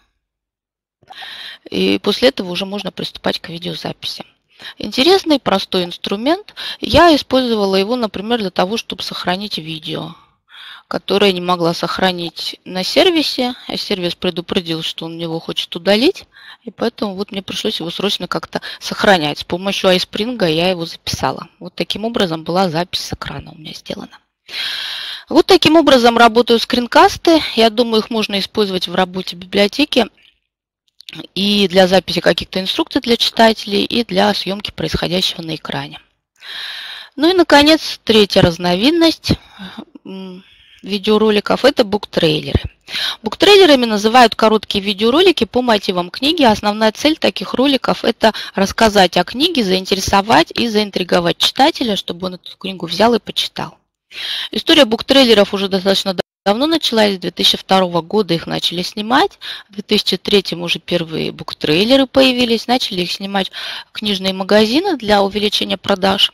и после этого уже можно приступать к видеозаписи. Интересный, простой инструмент. Я использовала его, например, для того, чтобы сохранить видео, которое не могла сохранить на сервисе. А сервис предупредил, что он его хочет удалить, и поэтому вот мне пришлось его срочно как-то сохранять. С помощью iSpring я его записала. Вот таким образом была запись с экрана у меня сделана. Вот таким образом работают скринкасты. Я думаю, их можно использовать в работе библиотеки и для записи каких-то инструкций для читателей, и для съемки происходящего на экране. Ну и, наконец, третья разновидность видеороликов – это буктрейлеры. Буктрейлерами называют короткие видеоролики по мотивам книги. Основная цель таких роликов – это рассказать о книге, заинтересовать и заинтриговать читателя, чтобы он эту книгу взял и почитал. История буктрейлеров уже достаточно давно началась, с две тысячи второго года их начали снимать, в две тысячи третьем уже первые буктрейлеры появились, начали их снимать книжные магазины для увеличения продаж.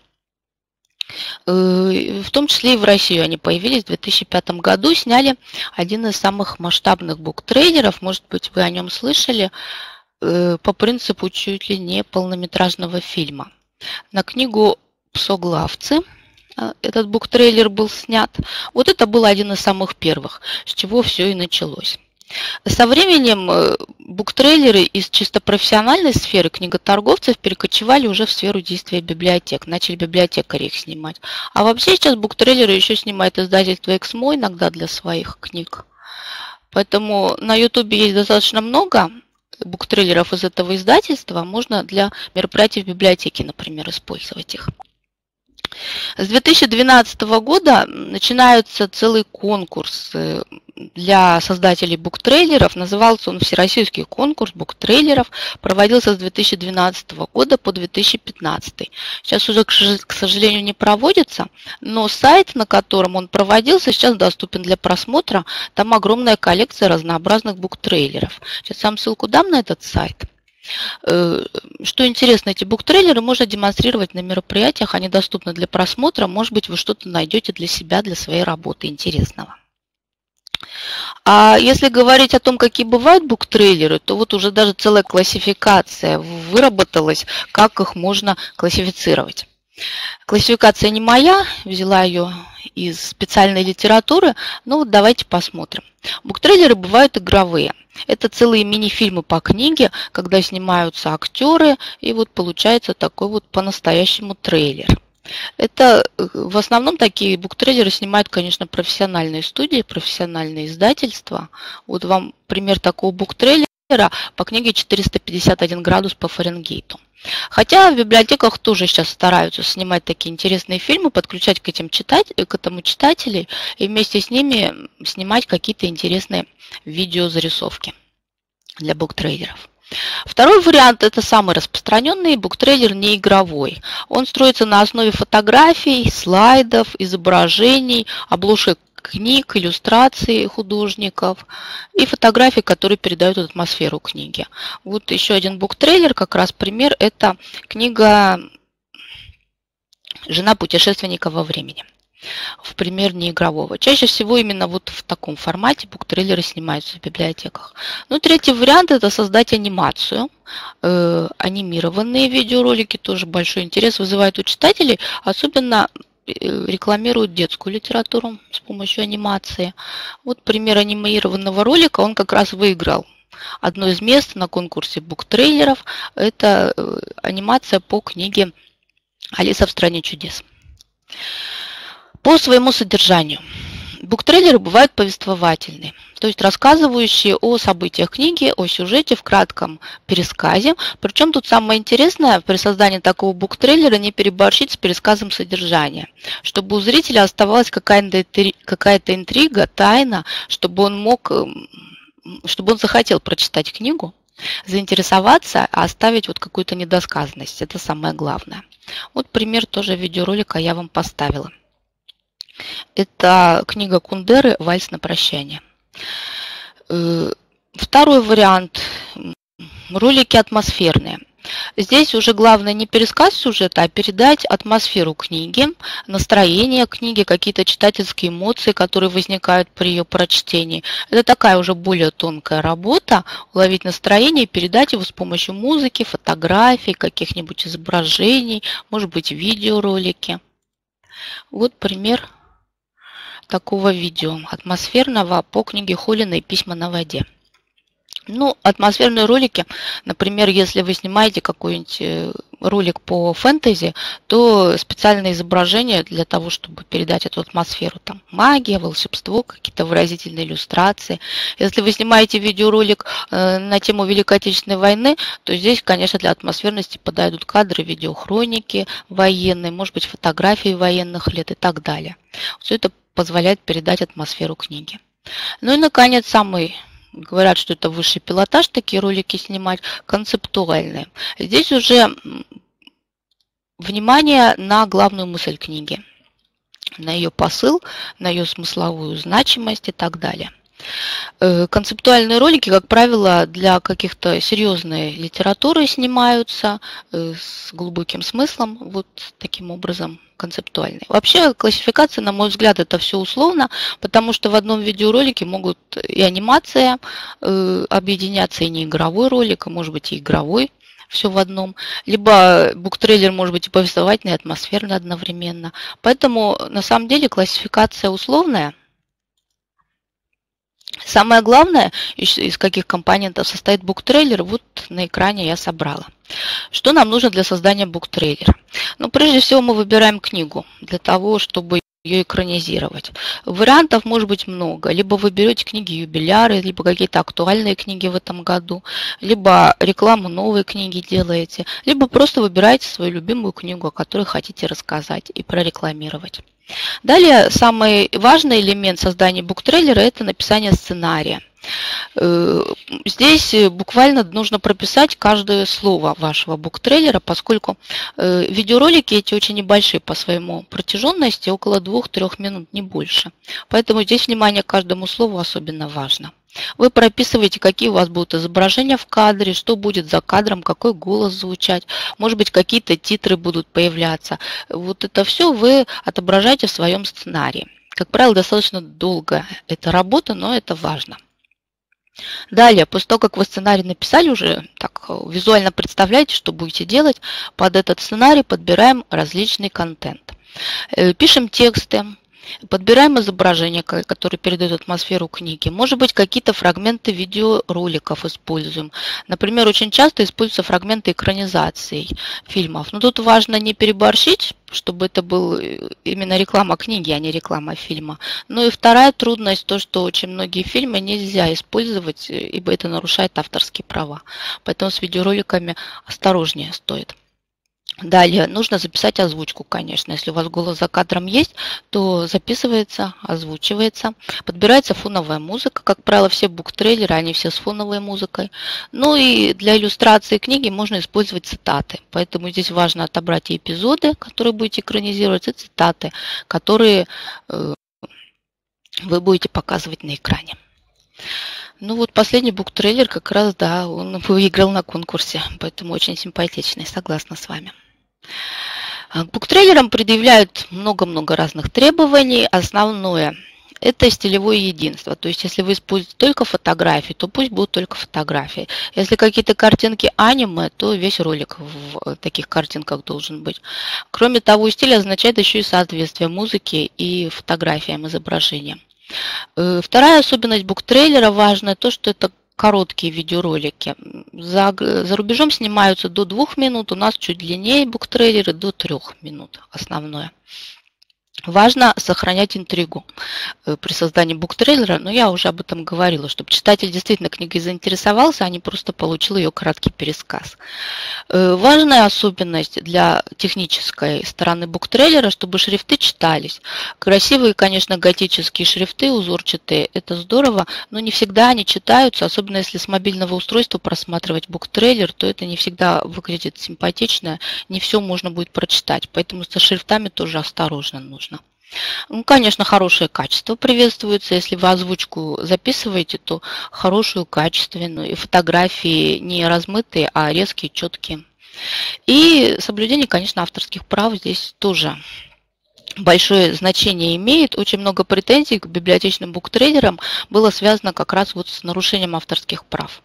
В том числе и в Россию они появились в две тысячи пятом году, сняли один из самых масштабных буктрейлеров, может быть, вы о нем слышали, по принципу чуть ли не полнометражного фильма. На книгу «Псоглавцы» этот буктрейлер был снят. Вот это был один из самых первых, с чего все и началось. Со временем буктрейлеры из чисто профессиональной сферы книготорговцев перекочевали уже в сферу действия библиотек, начали библиотекари их снимать. А вообще сейчас буктрейлеры еще снимают издательство Эксмо иногда для своих книг. Поэтому на ютубе есть достаточно много буктрейлеров из этого издательства, можно для мероприятий в библиотеке, например, использовать их. С две тысячи двенадцатого года начинается целый конкурс для создателей буктрейлеров. Назывался он Всероссийский конкурс буктрейлеров. Проводился с две тысячи двенадцатого года по две тысячи пятнадцатый. Сейчас уже, к сожалению, не проводится, но сайт, на котором он проводился, сейчас доступен для просмотра. Там огромная коллекция разнообразных буктрейлеров. Сейчас сам ссылку дам на этот сайт. Что интересно, эти буктрейлеры можно демонстрировать на мероприятиях, они доступны для просмотра, может быть, вы что-то найдете для себя, для своей работы интересного. А если говорить о том, какие бывают буктрейлеры, то вот уже даже целая классификация выработалась, как их можно классифицировать. Классификация не моя, взяла ее из специальной литературы, но вот давайте посмотрим. Буктрейлеры бывают игровые. Это целые мини-фильмы по книге, когда снимаются актеры, и вот получается такой вот по-настоящему трейлер. Это в основном такие буктрейлеры снимают, конечно, профессиональные студии, профессиональные издательства. Вот вам пример такого буктрейлера по книге четыреста пятьдесят один градус по Фаренгейту. Хотя в библиотеках тоже сейчас стараются снимать такие интересные фильмы, подключать к, этим читать, к этому читателей и вместе с ними снимать какие-то интересные видеозарисовки для буктрейлеров. Второй вариант – это самый распространенный, буктрейлер не игровой. Он строится на основе фотографий, слайдов, изображений, обложек книг, иллюстраций художников и фотографий, которые передают атмосферу книги. Вот еще один буктрейлер, как раз пример, это книга «Жена путешественника во времени». В пример неигрового. Чаще всего именно вот в таком формате буктрейлеры снимаются в библиотеках. Ну, третий вариант – это создать анимацию. Э, анимированные видеоролики тоже большой интерес вызывают у читателей, особенно рекламируют детскую литературу с помощью анимации. Вот пример анимированного ролика, он как раз выиграл одно из мест на конкурсе буктрейлеров. Это анимация по книге «Алиса в стране чудес». По своему содержанию. Буктрейлеры бывают повествовательные, то есть рассказывающие о событиях книги, о сюжете в кратком пересказе. Причем тут самое интересное при создании такого буктрейлера не переборщить с пересказом содержания, чтобы у зрителя оставалась какая-то какая-то интрига, тайна, чтобы он мог, чтобы он захотел прочитать книгу, заинтересоваться, а оставить вот какую-то недосказанность. Это самое главное. Вот пример тоже видеоролика я вам поставила. Это книга Кундеры «Вальс на прощание». Второй вариант – ролики атмосферные. Здесь уже главное не пересказ сюжета, а передать атмосферу книги, настроение книги, какие-то читательские эмоции, которые возникают при ее прочтении. Это такая уже более тонкая работа – уловить настроение и передать его с помощью музыки, фотографий, каких-нибудь изображений, может быть, видеоролики. Вот пример такого видео атмосферного по книге Холлина «Письма на воде». Ну, атмосферные ролики, например, если вы снимаете какой-нибудь ролик по фэнтези, то специальное изображение для того, чтобы передать эту атмосферу. Там магия, волшебство, какие-то выразительные иллюстрации. Если вы снимаете видеоролик на тему Великой Отечественной войны, то здесь, конечно, для атмосферности подойдут кадры, видеохроники военные, может быть, фотографии военных лет и так далее. Все это позволяет передать атмосферу книги. Ну и, наконец, самый... Говорят, что это высший пилотаж, такие ролики снимать, концептуальные. Здесь уже внимание на главную мысль книги, на ее посыл, на ее смысловую значимость и так далее. Концептуальные ролики, как правило, для каких-то серьезной литературы снимаются с глубоким смыслом, вот таким образом концептуальные. Вообще классификация, на мой взгляд, это все условно, потому что в одном видеоролике могут и анимация объединяться, и не игровой ролик, а может быть и игровой, все в одном. Либо буктрейлер может быть и повествовательный, и атмосферный одновременно. Поэтому на самом деле классификация условная. Самое главное, из из каких компонентов состоит буктрейлер, вот на экране я собрала. Что нам нужно для создания буктрейлера? Ну, прежде всего, мы выбираем книгу для того, чтобы ее экранизировать. Вариантов может быть много. Либо вы берете книги-юбиляры, либо какие-то актуальные книги в этом году, либо рекламу новой книги делаете, либо просто выбираете свою любимую книгу, о которой хотите рассказать и прорекламировать. Далее, самый важный элемент создания буктрейлера – это написание сценария. Здесь буквально нужно прописать каждое слово вашего буктрейлера, поскольку видеоролики эти очень небольшие по своему протяженности, около двух-трёх минут, не больше. Поэтому здесь внимание к каждому слову особенно важно. Вы прописываете, какие у вас будут изображения в кадре, что будет за кадром, какой голос звучать, может быть, какие-то титры будут появляться. Вот это все вы отображаете в своем сценарии. Как правило, достаточно долго эта работа, но это важно. Далее, после того, как вы сценарий написали, уже так визуально представляете, что будете делать, под этот сценарий подбираем различный контент. Пишем тексты, подбираем изображения, которые передают атмосферу книги. Может быть, какие-то фрагменты видеороликов используем. Например, очень часто используются фрагменты экранизаций фильмов. Но тут важно не переборщить, чтобы это был именно реклама книги, а не реклама фильма. Ну и вторая трудность, то, что очень многие фильмы нельзя использовать, ибо это нарушает авторские права. Поэтому с видеороликами осторожнее стоит. Далее нужно записать озвучку, конечно. Если у вас голос за кадром есть, то записывается, озвучивается. Подбирается фоновая музыка. Как правило, все буктрейлеры, они все с фоновой музыкой. Ну и для иллюстрации книги можно использовать цитаты. Поэтому здесь важно отобрать и эпизоды, которые будете экранизировать, и цитаты, которые э, вы будете показывать на экране. Ну вот последний буктрейлер как раз, да, он выиграл на конкурсе, поэтому очень симпатичный, согласна с вами. К буктрейлерам предъявляют много-много разных требований. Основное – это стилевое единство. То есть если вы используете только фотографии, то пусть будут только фотографии. Если какие-то картинки аниме, то весь ролик в таких картинках должен быть. Кроме того, стиль означает еще и соответствие музыке и фотографиям, изображениям. Вторая особенность буктрейлера важная, то, что это короткие видеоролики. За, за рубежом снимаются до двух минут, у нас чуть длиннее буктрейлеры до трех минут основное. Важно сохранять интригу при создании буктрейлера, но я уже об этом говорила, чтобы читатель действительно книгой заинтересовался, а не просто получил ее краткий пересказ. Важная особенность для технической стороны буктрейлера, чтобы шрифты читались. Красивые, конечно, готические шрифты, узорчатые, это здорово, но не всегда они читаются, особенно если с мобильного устройства просматривать буктрейлер, то это не всегда выглядит симпатично, не все можно будет прочитать, поэтому со шрифтами тоже осторожно нужно. Ну, конечно, хорошее качество приветствуется. Если вы озвучку записываете, то хорошую, качественную. И фотографии не размытые, а резкие, четкие. И соблюдение, конечно, авторских прав здесь тоже большое значение имеет. Очень много претензий к библиотечным буктрейлерам было связано как раз вот с нарушением авторских прав.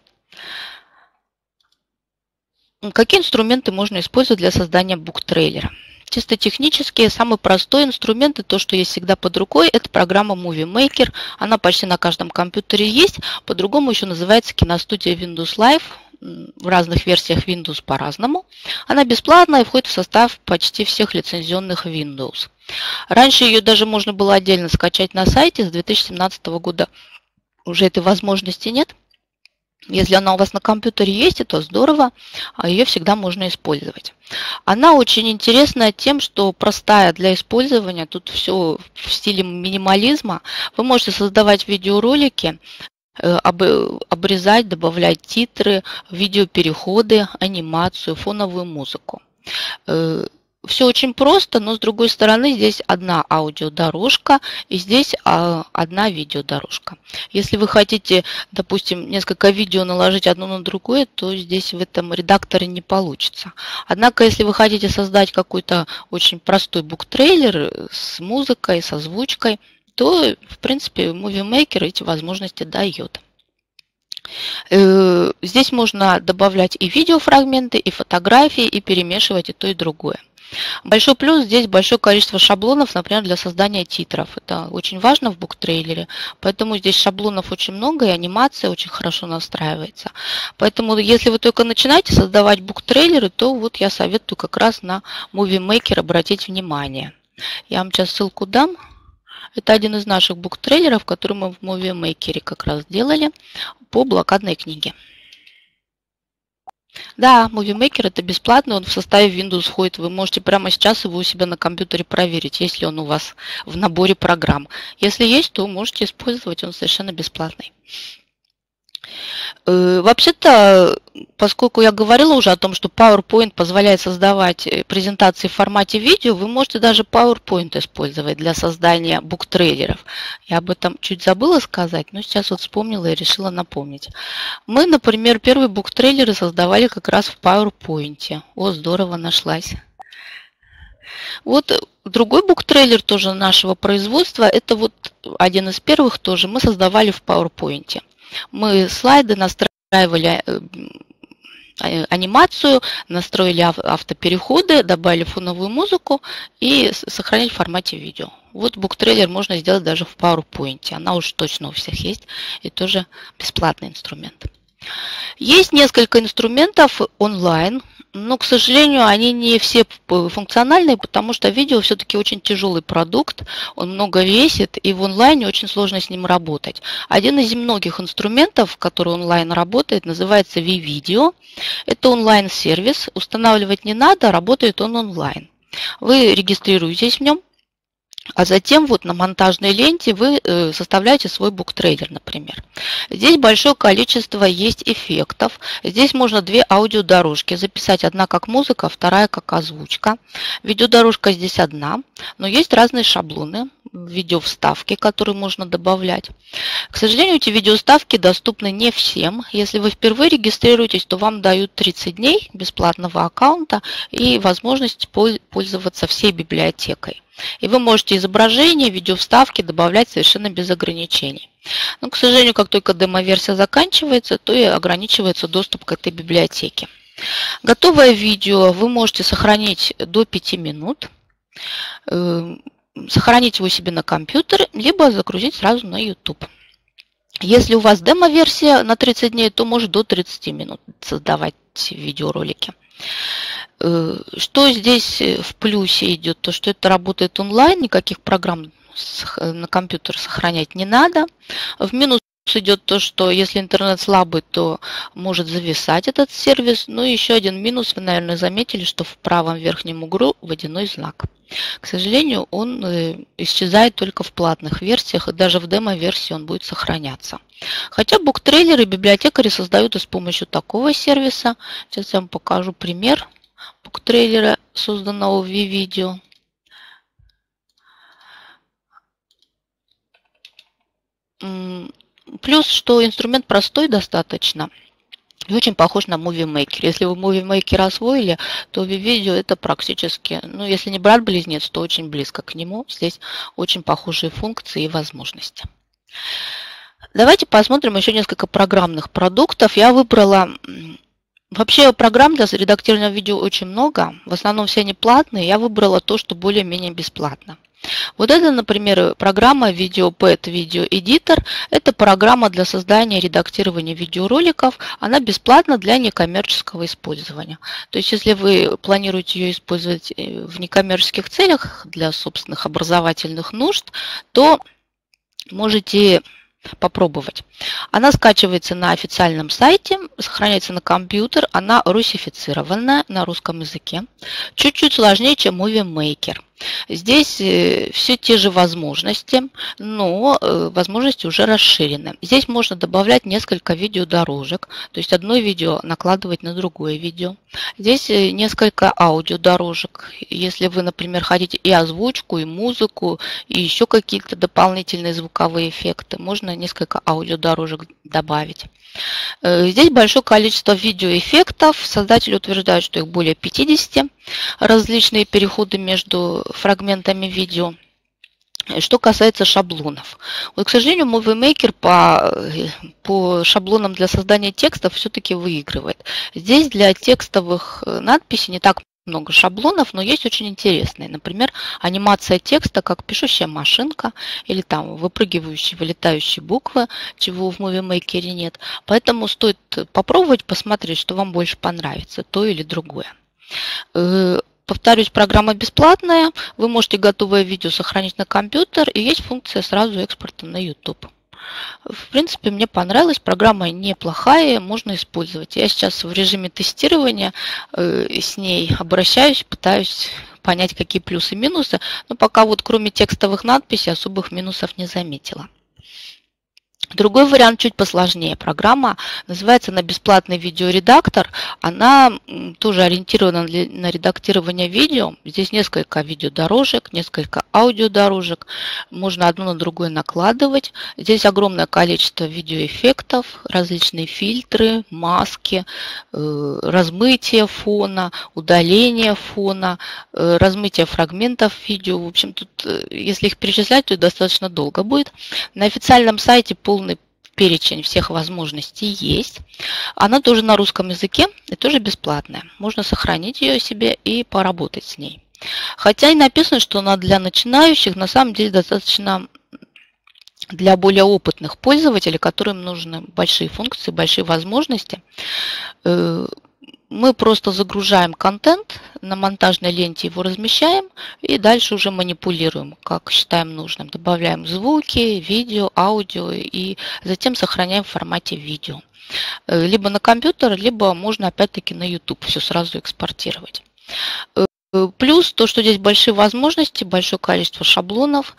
Какие инструменты можно использовать для создания буктрейлера? Чисто технически, самый простой инструмент и то, что есть всегда под рукой, это программа Movie Maker. Она почти на каждом компьютере есть. По-другому еще называется киностудия Windows Live. В разных версиях Windows по-разному. Она бесплатная и входит в состав почти всех лицензионных Windows. Раньше ее даже можно было отдельно скачать на сайте. С две тысячи семнадцатого года уже этой возможности нет. Если она у вас на компьютере есть, то здорово, а ее всегда можно использовать. Она очень интересная тем, что простая для использования, тут все в стиле минимализма. Вы можете создавать видеоролики, обрезать, добавлять титры, видеопереходы, анимацию, фоновую музыку. Все очень просто, но с другой стороны здесь одна аудиодорожка и здесь одна видеодорожка. Если вы хотите, допустим, несколько видео наложить одно на другое, то здесь в этом редакторе не получится. Однако, если вы хотите создать какой-то очень простой буктрейлер с музыкой, с озвучкой, то, в принципе, Movie Maker эти возможности дает. Здесь можно добавлять и видеофрагменты, и фотографии, и перемешивать и то, и другое. Большой плюс здесь большое количество шаблонов, например, для создания титров. Это очень важно в буктрейлере, поэтому здесь шаблонов очень много, и анимация очень хорошо настраивается. Поэтому, если вы только начинаете создавать буктрейлеры, то вот я советую как раз на Movie Maker обратить внимание. Я вам сейчас ссылку дам. Это один из наших буктрейлеров, который мы в Movie Maker как раз делали по блокадной книге. Да, Movie Maker это бесплатный, он в составе Windows входит. Вы можете прямо сейчас его у себя на компьютере проверить, есть ли он у вас в наборе программ. Если есть, то можете использовать, он совершенно бесплатный. Вообще-то, поскольку я говорила уже о том, что PowerPoint позволяет создавать презентации в формате видео, вы можете даже PowerPoint использовать для создания буктрейлеров. Я об этом чуть забыла сказать, но сейчас вот вспомнила и решила напомнить. Мы, например, первые буктрейлеры создавали как раз в PowerPoint. О, здорово, нашлась. Вот другой буктрейлер тоже нашего производства, это вот один из первых тоже, мы создавали в PowerPoint. Мы слайды настраивали анимацию, настроили автопереходы, добавили фоновую музыку и сохранили в формате видео. Вот буктрейлер можно сделать даже в PowerPoint. Она уж точно у всех есть и тоже бесплатный инструмент. Есть несколько инструментов онлайн, но, к сожалению, они не все функциональные, потому что видео все-таки очень тяжелый продукт, он много весит, и в онлайне очень сложно с ним работать. Один из многих инструментов, который онлайн работает, называется V-Video. Это онлайн-сервис, устанавливать не надо, работает он онлайн. Вы регистрируетесь в нем, а затем вот на монтажной ленте вы составляете свой буктрейлер, например. Здесь большое количество есть эффектов. Здесь можно две аудиодорожки записать. Одна как музыка, вторая как озвучка. Видеодорожка здесь одна, но есть разные шаблоны, видеовставки, которые можно добавлять. К сожалению, эти видеоставки доступны не всем. Если вы впервые регистрируетесь, то вам дают тридцать дней бесплатного аккаунта и возможность пользоваться всей библиотекой. И вы можете изображения, видеовставки добавлять совершенно без ограничений. Но, к сожалению, как только демо-версия заканчивается, то и ограничивается доступ к этой библиотеке. Готовое видео вы можете сохранить до пяти минут, сохранить его себе на компьютер, либо загрузить сразу на YouTube. Если у вас демо-версия на тридцать дней, то может до тридцати минут создавать видеоролики. Что здесь в плюсе идет? То, что это работает онлайн, никаких программ на компьютер сохранять не надо. В минус идет то, что если интернет слабый, то может зависать этот сервис. Ну и еще один минус, вы, наверное, заметили, что в правом верхнем углу водяной знак. К сожалению, он исчезает только в платных версиях, и даже в демо-версии он будет сохраняться. Хотя буктрейлеры и библиотекари создают и с помощью такого сервиса. Сейчас я вам покажу пример буктрейлера, созданного в V-Video. Плюс, что инструмент простой достаточно и очень похож на Movie Maker. Если вы Movie Maker освоили, то V-Video это практически, ну если не брат-близнец, то очень близко к нему. Здесь очень похожие функции и возможности. Давайте посмотрим еще несколько программных продуктов. Я выбрала... Вообще программ для редактирования видео очень много, в основном все они платные, я выбрала то, что более-менее бесплатно. Вот это, например, программа VideoPad Video Editor. Это программа для создания и редактирования видеороликов. Она бесплатна для некоммерческого использования. То есть, если вы планируете ее использовать в некоммерческих целях, для собственных образовательных нужд, то можете попробовать. Она скачивается на официальном сайте, сохраняется на компьютер, она русифицирована на русском языке. Чуть-чуть сложнее, чем Movie Maker. Здесь все те же возможности, но возможности уже расширены. Здесь можно добавлять несколько видеодорожек, то есть одно видео накладывать на другое видео. Здесь несколько аудиодорожек. Если вы, например, хотите и озвучку, и музыку, и еще какие-то дополнительные звуковые эффекты, можно несколько аудиодорожек добавить. Здесь большое количество видеоэффектов. Создатели утверждают, что их более пятидесяти. Различные переходы между фрагментами видео. Что касается шаблонов. Вот, к сожалению, Movie Maker по, по шаблонам для создания текстов все-таки выигрывает. Здесь для текстовых надписей не так много шаблонов, но есть очень интересные. Например, анимация текста, как пишущая машинка, или там выпрыгивающие, вылетающие буквы, чего в Movie Maker нет. Поэтому стоит попробовать, посмотреть, что вам больше понравится, то или другое. Повторюсь, программа бесплатная, вы можете готовое видео сохранить на компьютер, и есть функция сразу экспорта на YouTube. В принципе, мне понравилась, программа неплохая, можно использовать. Я сейчас в режиме тестирования э, с ней обращаюсь, пытаюсь понять, какие плюсы и минусы, но пока вот кроме текстовых надписей особых минусов не заметила. Другой вариант чуть посложнее. Программа называется она бесплатный видеоредактор. Она тоже ориентирована на редактирование видео. Здесь несколько видеодорожек, несколько аудиодорожек. Можно одно на другое накладывать. Здесь огромное количество видеоэффектов, различные фильтры, маски, размытие фона, удаление фона, размытие фрагментов видео. В общем, тут, если их перечислять, то достаточно долго будет. На официальном сайте полный перечень всех возможностей есть. Она тоже на русском языке и тоже бесплатная. Можно сохранить ее себе и поработать с ней. Хотя и написано, что она для начинающих, на самом деле достаточно для более опытных пользователей, которым нужны большие функции, большие возможности. Мы просто загружаем контент, на монтажной ленте его размещаем и дальше уже манипулируем, как считаем нужным. Добавляем звуки, видео, аудио и затем сохраняем в формате видео. Либо на компьютер, либо можно опять-таки на YouTube все сразу экспортировать. Плюс то, что здесь большие возможности, большое количество шаблонов,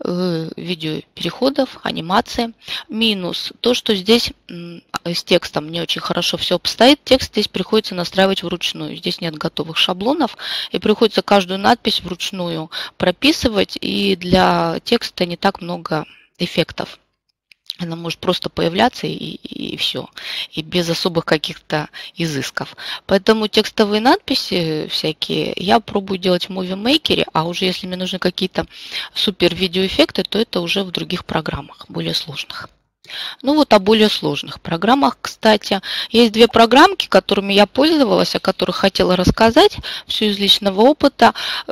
видеопереходов, анимации. Минус то, что здесь с текстом не очень хорошо все обстоит. Текст здесь приходится настраивать вручную. Здесь нет готовых шаблонов, и приходится каждую надпись вручную прописывать, и для текста не так много эффектов. Она может просто появляться и, и, и все, и без особых каких-то изысков. Поэтому текстовые надписи всякие я пробую делать в Movie Maker, а уже если мне нужны какие-то супер видеоэффекты, то это уже в других программах, более сложных. Ну вот о более сложных программах, кстати. Есть две программки, которыми я пользовалась, о которых хотела рассказать, все из личного опыта,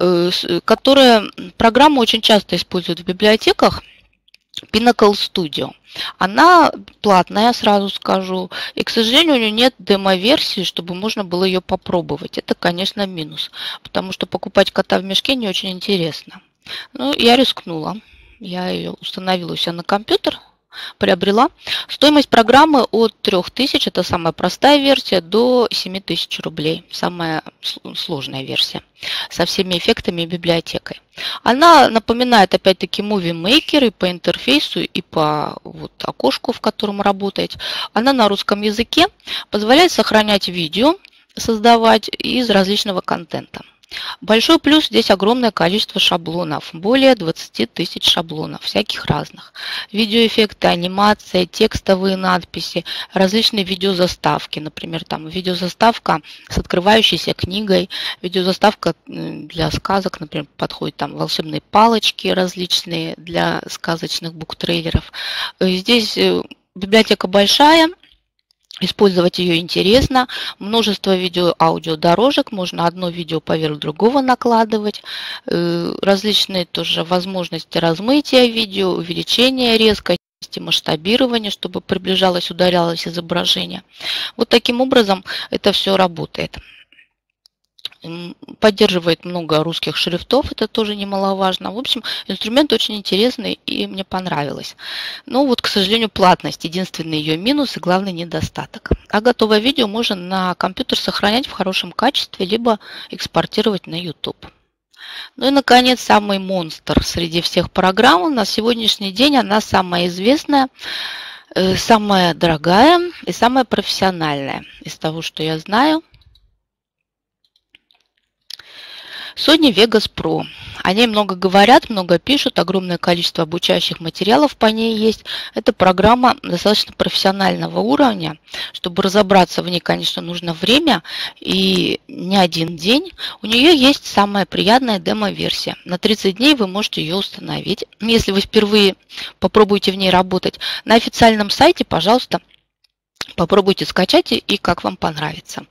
которые программу очень часто используют в библиотеках. Pinnacle Studio. Она платная, сразу скажу, и, к сожалению, у нее нет демо-версии, чтобы можно было ее попробовать. Это, конечно, минус, потому что покупать кота в мешке не очень интересно. Ну, я рискнула. Я ее установила у себя на компьютер, приобрела. Стоимость программы от трёх тысяч, это самая простая версия, до семи тысяч рублей, самая сложная версия, со всеми эффектами и библиотекой. Она напоминает опять-таки Movie Maker и по интерфейсу, и по вот, окошку, в котором работаете. Она на русском языке, позволяет сохранять видео, создавать из различного контента. Большой плюс здесь огромное количество шаблонов, более двадцати тысяч шаблонов, всяких разных. Видеоэффекты, анимация, текстовые надписи, различные видеозаставки. Например, там видеозаставка с открывающейся книгой, видеозаставка для сказок, например, подходят там волшебные палочки различные для сказочных буктрейлеров. Здесь библиотека большая. Использовать ее интересно. Множество видео-аудиодорожек. Можно одно видео поверх другого накладывать. Различные тоже возможности размытия видео, увеличения резкости, масштабирования, чтобы приближалось, удалялось изображение. Вот таким образом это все работает. Поддерживает много русских шрифтов, это тоже немаловажно. В общем, инструмент очень интересный и мне понравилось. Но вот, к сожалению, платность – единственный ее минус и главный недостаток. А готовое видео можно на компьютер сохранять в хорошем качестве, либо экспортировать на YouTube. Ну и, наконец, самый монстр среди всех программ. На сегодняшний день она самая известная, самая дорогая и самая профессиональная из того, что я знаю. Sony Vegas Pro. О ней много говорят, много пишут, огромное количество обучающих материалов по ней есть. Это программа достаточно профессионального уровня. Чтобы разобраться в ней, конечно, нужно время и не один день. У нее есть самая приятная демо-версия. На тридцать дней вы можете ее установить. Если вы впервые попробуете в ней работать, на официальном сайте, пожалуйста, Попробуйте скачать и как вам понравится.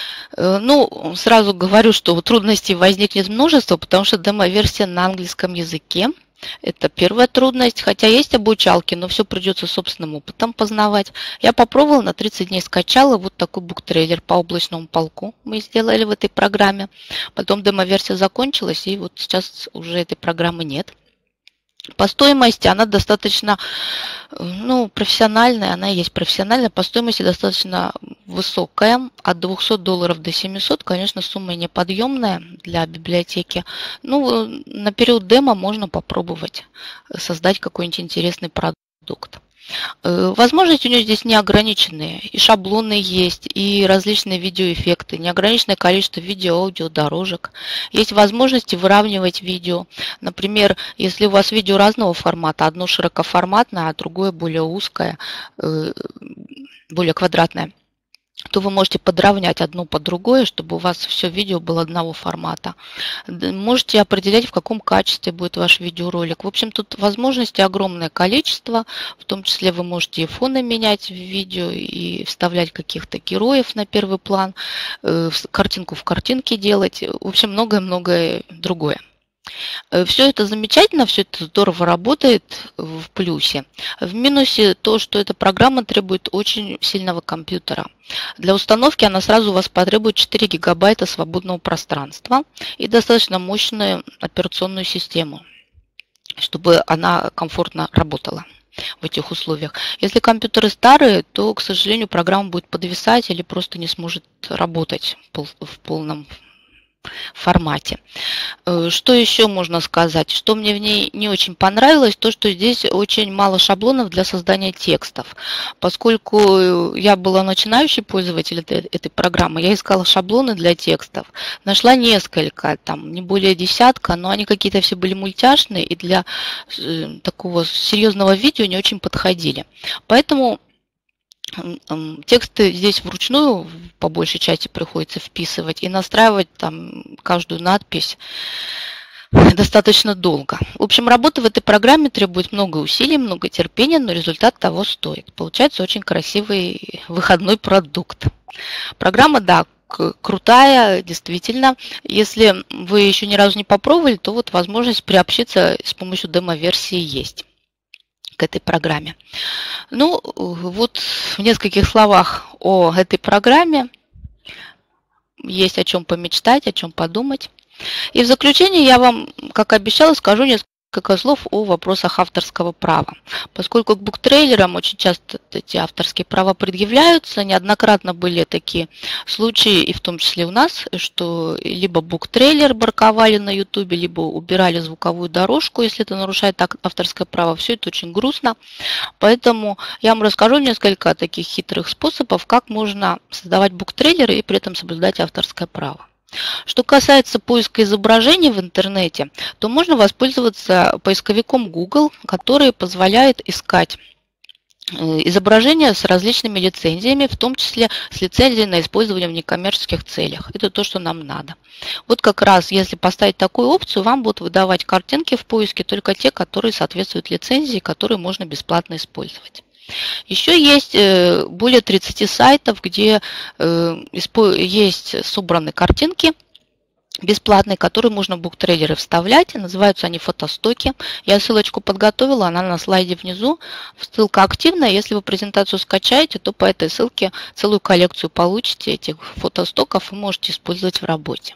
Ну, сразу говорю, что трудностей возникнет множество, потому что демо-версия на английском языке. Это первая трудность, хотя есть обучалки, но все придется собственным опытом познавать. Я попробовала, на тридцать дней скачала вот такой буктрейлер по облачному полку. Мы сделали в этой программе. Потом демо-версия закончилась, и вот сейчас уже этой программы нет. По стоимости она достаточно, ну, профессиональная, она есть профессиональная, по стоимости достаточно высокая, от двухсот долларов до семисот, конечно, сумма неподъемная для библиотеки. Ну, на период демо можно попробовать создать какой-нибудь интересный продукт. Возможности у нее здесь неограниченные, и шаблоны есть, и различные видеоэффекты, неограниченное количество видео, аудио, дорожек. Есть возможности выравнивать видео. Например, если у вас видео разного формата, одно широкоформатное, а другое более узкое, более квадратное, то вы можете подравнять одно под другое, чтобы у вас все видео было одного формата. Можете определять, в каком качестве будет ваш видеоролик. В общем, тут возможностей огромное количество, в том числе вы можете и фоны менять в видео, и вставлять каких-то героев на первый план, картинку в картинке делать, в общем, многое-многое другое. Все это замечательно, все это здорово работает в плюсе. В минусе то, что эта программа требует очень сильного компьютера. Для установки она сразу у вас потребует четыре гигабайта свободного пространства и достаточно мощную операционную систему, чтобы она комфортно работала в этих условиях. Если компьютеры старые, то, к сожалению, программа будет подвисать или просто не сможет работать в полном формате. Что еще можно сказать? Что мне в ней не очень понравилось, то, что здесь очень мало шаблонов для создания текстов. Поскольку я была начинающий пользователь этой программы, я искала шаблоны для текстов. Нашла несколько, там не более десятка, но они какие-то все были мультяшные и для такого серьезного видео не очень подходили. Поэтому тексты здесь вручную по большей части приходится вписывать и настраивать там каждую надпись достаточно долго. В общем, работа в этой программе требует много усилий, много терпения, но результат того стоит. Получается очень красивый выходной продукт. Программа, да, крутая, действительно. Если вы еще ни разу не попробовали, то вот возможность приобщиться с помощью демо-версии есть к этой программе. Ну, вот в нескольких словах о этой программе есть о чем помечтать, о чем подумать. И в заключение я вам, как обещала, скажу несколько слов о вопросах авторского права. Поскольку к буктрейлерам очень часто эти авторские права предъявляются, неоднократно были такие случаи, и в том числе у нас, что либо буктрейлер барковали на ютубе, либо убирали звуковую дорожку, если это нарушает авторское право. Все это очень грустно. Поэтому я вам расскажу несколько таких хитрых способов, как можно создавать буктрейлеры и при этом соблюдать авторское право. Что касается поиска изображений в интернете, то можно воспользоваться поисковиком Google, который позволяет искать изображения с различными лицензиями, в том числе с лицензией на использование в некоммерческих целях. Это то, что нам надо. Вот как раз, если поставить такую опцию, вам будут выдавать картинки в поиске только те, которые соответствуют лицензии, которые можно бесплатно использовать. Еще есть более тридцати сайтов, где есть собраны картинки бесплатные, которые можно в буктрейлеры вставлять. Называются они фотостоки. Я ссылочку подготовила, она на слайде внизу. Ссылка активная. Если вы презентацию скачаете, то по этой ссылке целую коллекцию получите этих фотостоков и можете использовать в работе.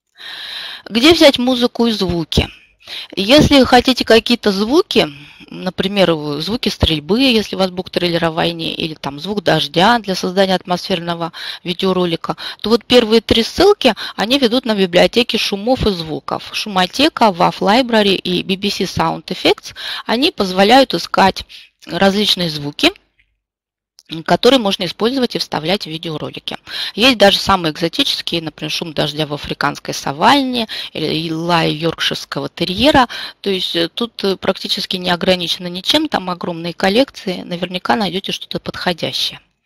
Где взять музыку и звуки? Если хотите какие-то звуки, например, звуки стрельбы, если у вас буктрейлер о войне, или там звук дождя для создания атмосферного видеоролика, то вот первые три ссылки, они ведут на библиотеки шумов и звуков. Шумотека, вав Library и би би си Sound Effects, они позволяют искать различные звуки, которые можно использовать и вставлять в видеоролики. Есть даже самые экзотические, например, шум дождя в африканской саванне или лай йоркширского терьера. То есть тут практически не ограничено ничем, там огромные коллекции, наверняка найдете что-то подходящее.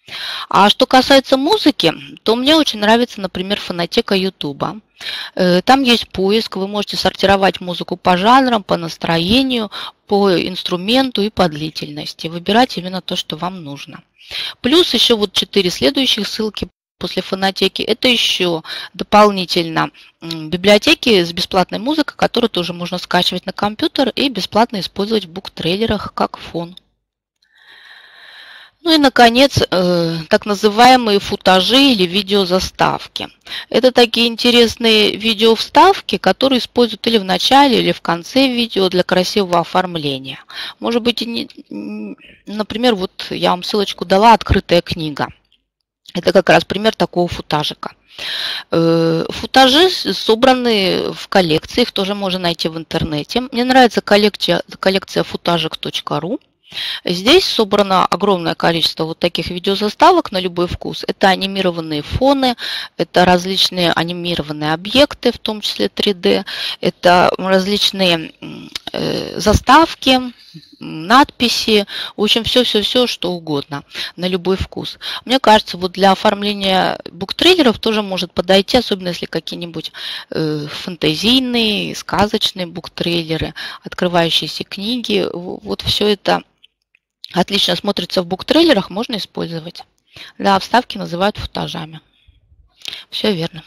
А что касается музыки, то мне очень нравится, например, фонотека Ютуба. Там есть поиск, вы можете сортировать музыку по жанрам, по настроению, по инструменту и по длительности. Выбирать именно то, что вам нужно. Плюс еще вот четыре следующих ссылки после фонотеки. Это еще дополнительно библиотеки с бесплатной музыкой, которую тоже можно скачивать на компьютер и бесплатно использовать в буктрейлерах как фон. Ну и, наконец, э, так называемые футажи или видеозаставки. Это такие интересные видеовставки, которые используют или в начале, или в конце видео для красивого оформления. Может быть, не, например, вот я вам ссылочку дала «Открытая книга». Это как раз пример такого футажика. Э, футажи собраны в коллекции, их тоже можно найти в интернете. Мне нравится коллекция, коллекция футажик точка ру. Здесь собрано огромное количество вот таких видеозаставок на любой вкус. Это анимированные фоны, это различные анимированные объекты, в том числе три дэ, это различные э, заставки, надписи, в общем, все-все-все, что угодно, на любой вкус. Мне кажется, вот для оформления буктрейлеров тоже может подойти, особенно если какие-нибудь э, фэнтезийные, сказочные буктрейлеры, открывающиеся книги, вот все это отлично смотрится в буктрейлерах, можно использовать. Да, вставки называют футажами. Все верно.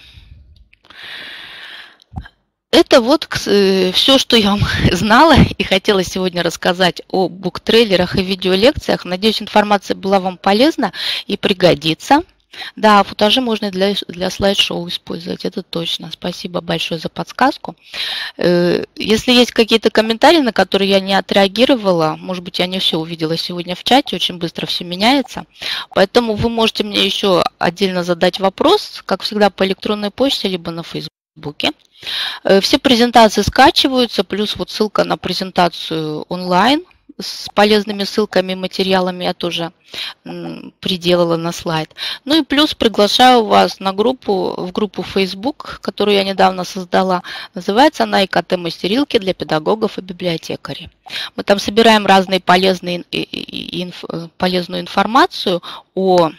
Это вот все, что я вам знала и хотела сегодня рассказать о буктрейлерах и видеолекциях. Надеюсь, информация была вам полезна и пригодится. Да, футажи можно для, для слайд-шоу использовать, это точно. Спасибо большое за подсказку. Если есть какие-то комментарии, на которые я не отреагировала, может быть, я не все увидела сегодня в чате, очень быстро все меняется. Поэтому вы можете мне еще отдельно задать вопрос, как всегда, по электронной почте, либо на Фейсбуке. Все презентации скачиваются, плюс вот ссылка на презентацию онлайн с полезными ссылками и материалами я тоже приделала на слайд. Ну и плюс приглашаю вас на группу, в группу Facebook, которую я недавно создала. Называется она «ай ка тэ-мастерилки для педагогов и библиотекарей». Мы там собираем разные полезные, инф, полезную информацию о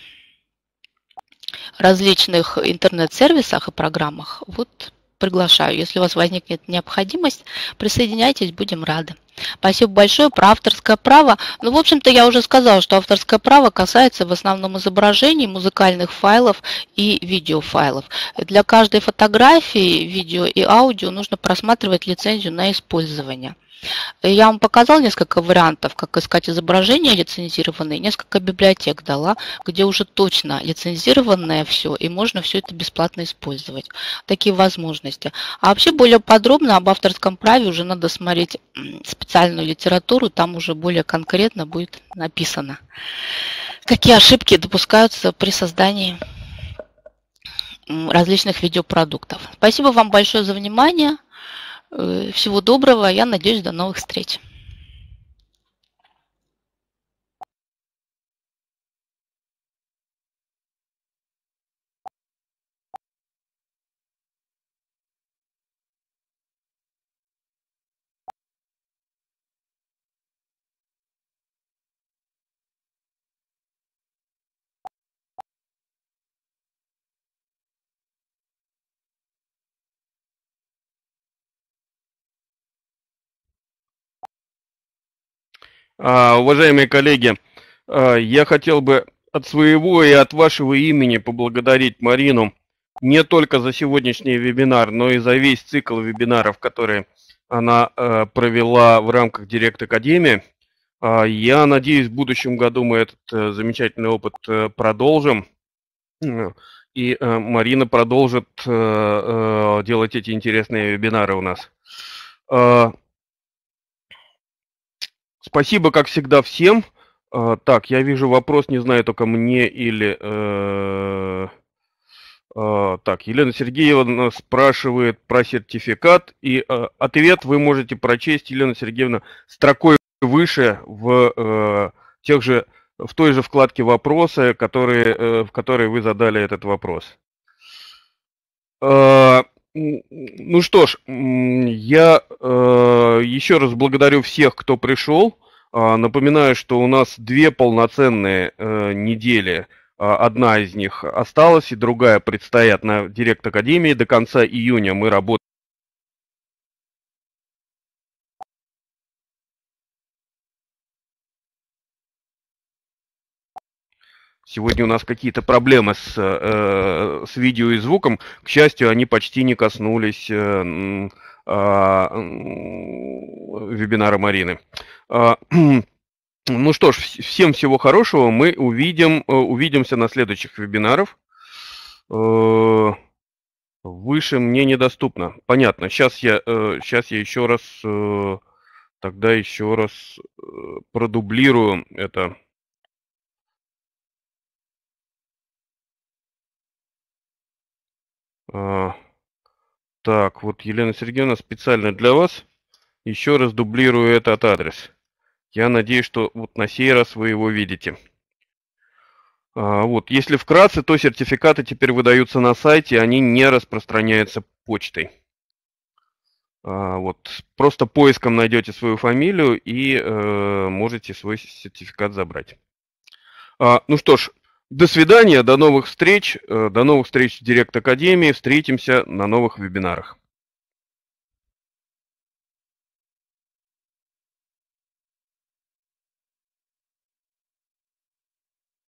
различных интернет-сервисах и программах. Вот приглашаю. Если у вас возникнет необходимость, присоединяйтесь, будем рады. Спасибо большое. Про авторское право. Ну, в общем-то, я уже сказала, что авторское право касается в основном изображений, музыкальных файлов и видеофайлов. Для каждой фотографии, видео и аудио нужно просматривать лицензию на использование. Я вам показала несколько вариантов, как искать изображения лицензированные, несколько библиотек дала, где уже точно лицензированное все, и можно все это бесплатно использовать. Такие возможности. А вообще более подробно об авторском праве уже надо смотреть специальную литературу, там уже более конкретно будет написано, какие ошибки допускаются при создании различных видеопродуктов. Спасибо вам большое за внимание. Всего доброго. Я надеюсь, до новых встреч. Уважаемые коллеги, я хотел бы от своего и от вашего имени поблагодарить Марину не только за сегодняшний вебинар, но и за весь цикл вебинаров, которые она провела в рамках Директ Академии. Я надеюсь, в будущем году мы этот замечательный опыт продолжим, и Марина продолжит делать эти интересные вебинары у нас. Спасибо, как всегда, всем. Так, я вижу вопрос, не знаю, только мне или... Так, Елена Сергеевна спрашивает про сертификат, и ответ вы можете прочесть, Елена Сергеевна, строкой выше в тех же, в той же вкладке «Вопросы», которые, в которой вы задали этот вопрос. Ну что ж, я э, еще раз благодарю всех, кто пришел. Напоминаю, что у нас две полноценные э, недели одна из них осталась, и другая предстоят на Директ Академии. До конца июня мы работаем. Сегодня у нас какие-то проблемы с, э, с видео и звуком. К счастью, они почти не коснулись э, э, вебинара Марины. Ну что ж, всем всего хорошего. Мы увидим, увидимся на следующих вебинарах. Выше мне недоступно. Понятно. Сейчас я, сейчас я еще раз, тогда еще раз продублирую это. Так, вот, Елена Сергеевна, специально для вас еще раз дублирую этот адрес. Я надеюсь, что вот на сей раз вы его видите. А, вот, если вкратце, то сертификаты теперь выдаются на сайте, они не распространяются почтой. А, вот, просто поиском найдете свою фамилию и э, можете свой сертификат забрать. А, ну что ж, до свидания, до новых встреч, до новых встреч в Директ Академии, встретимся на новых вебинарах.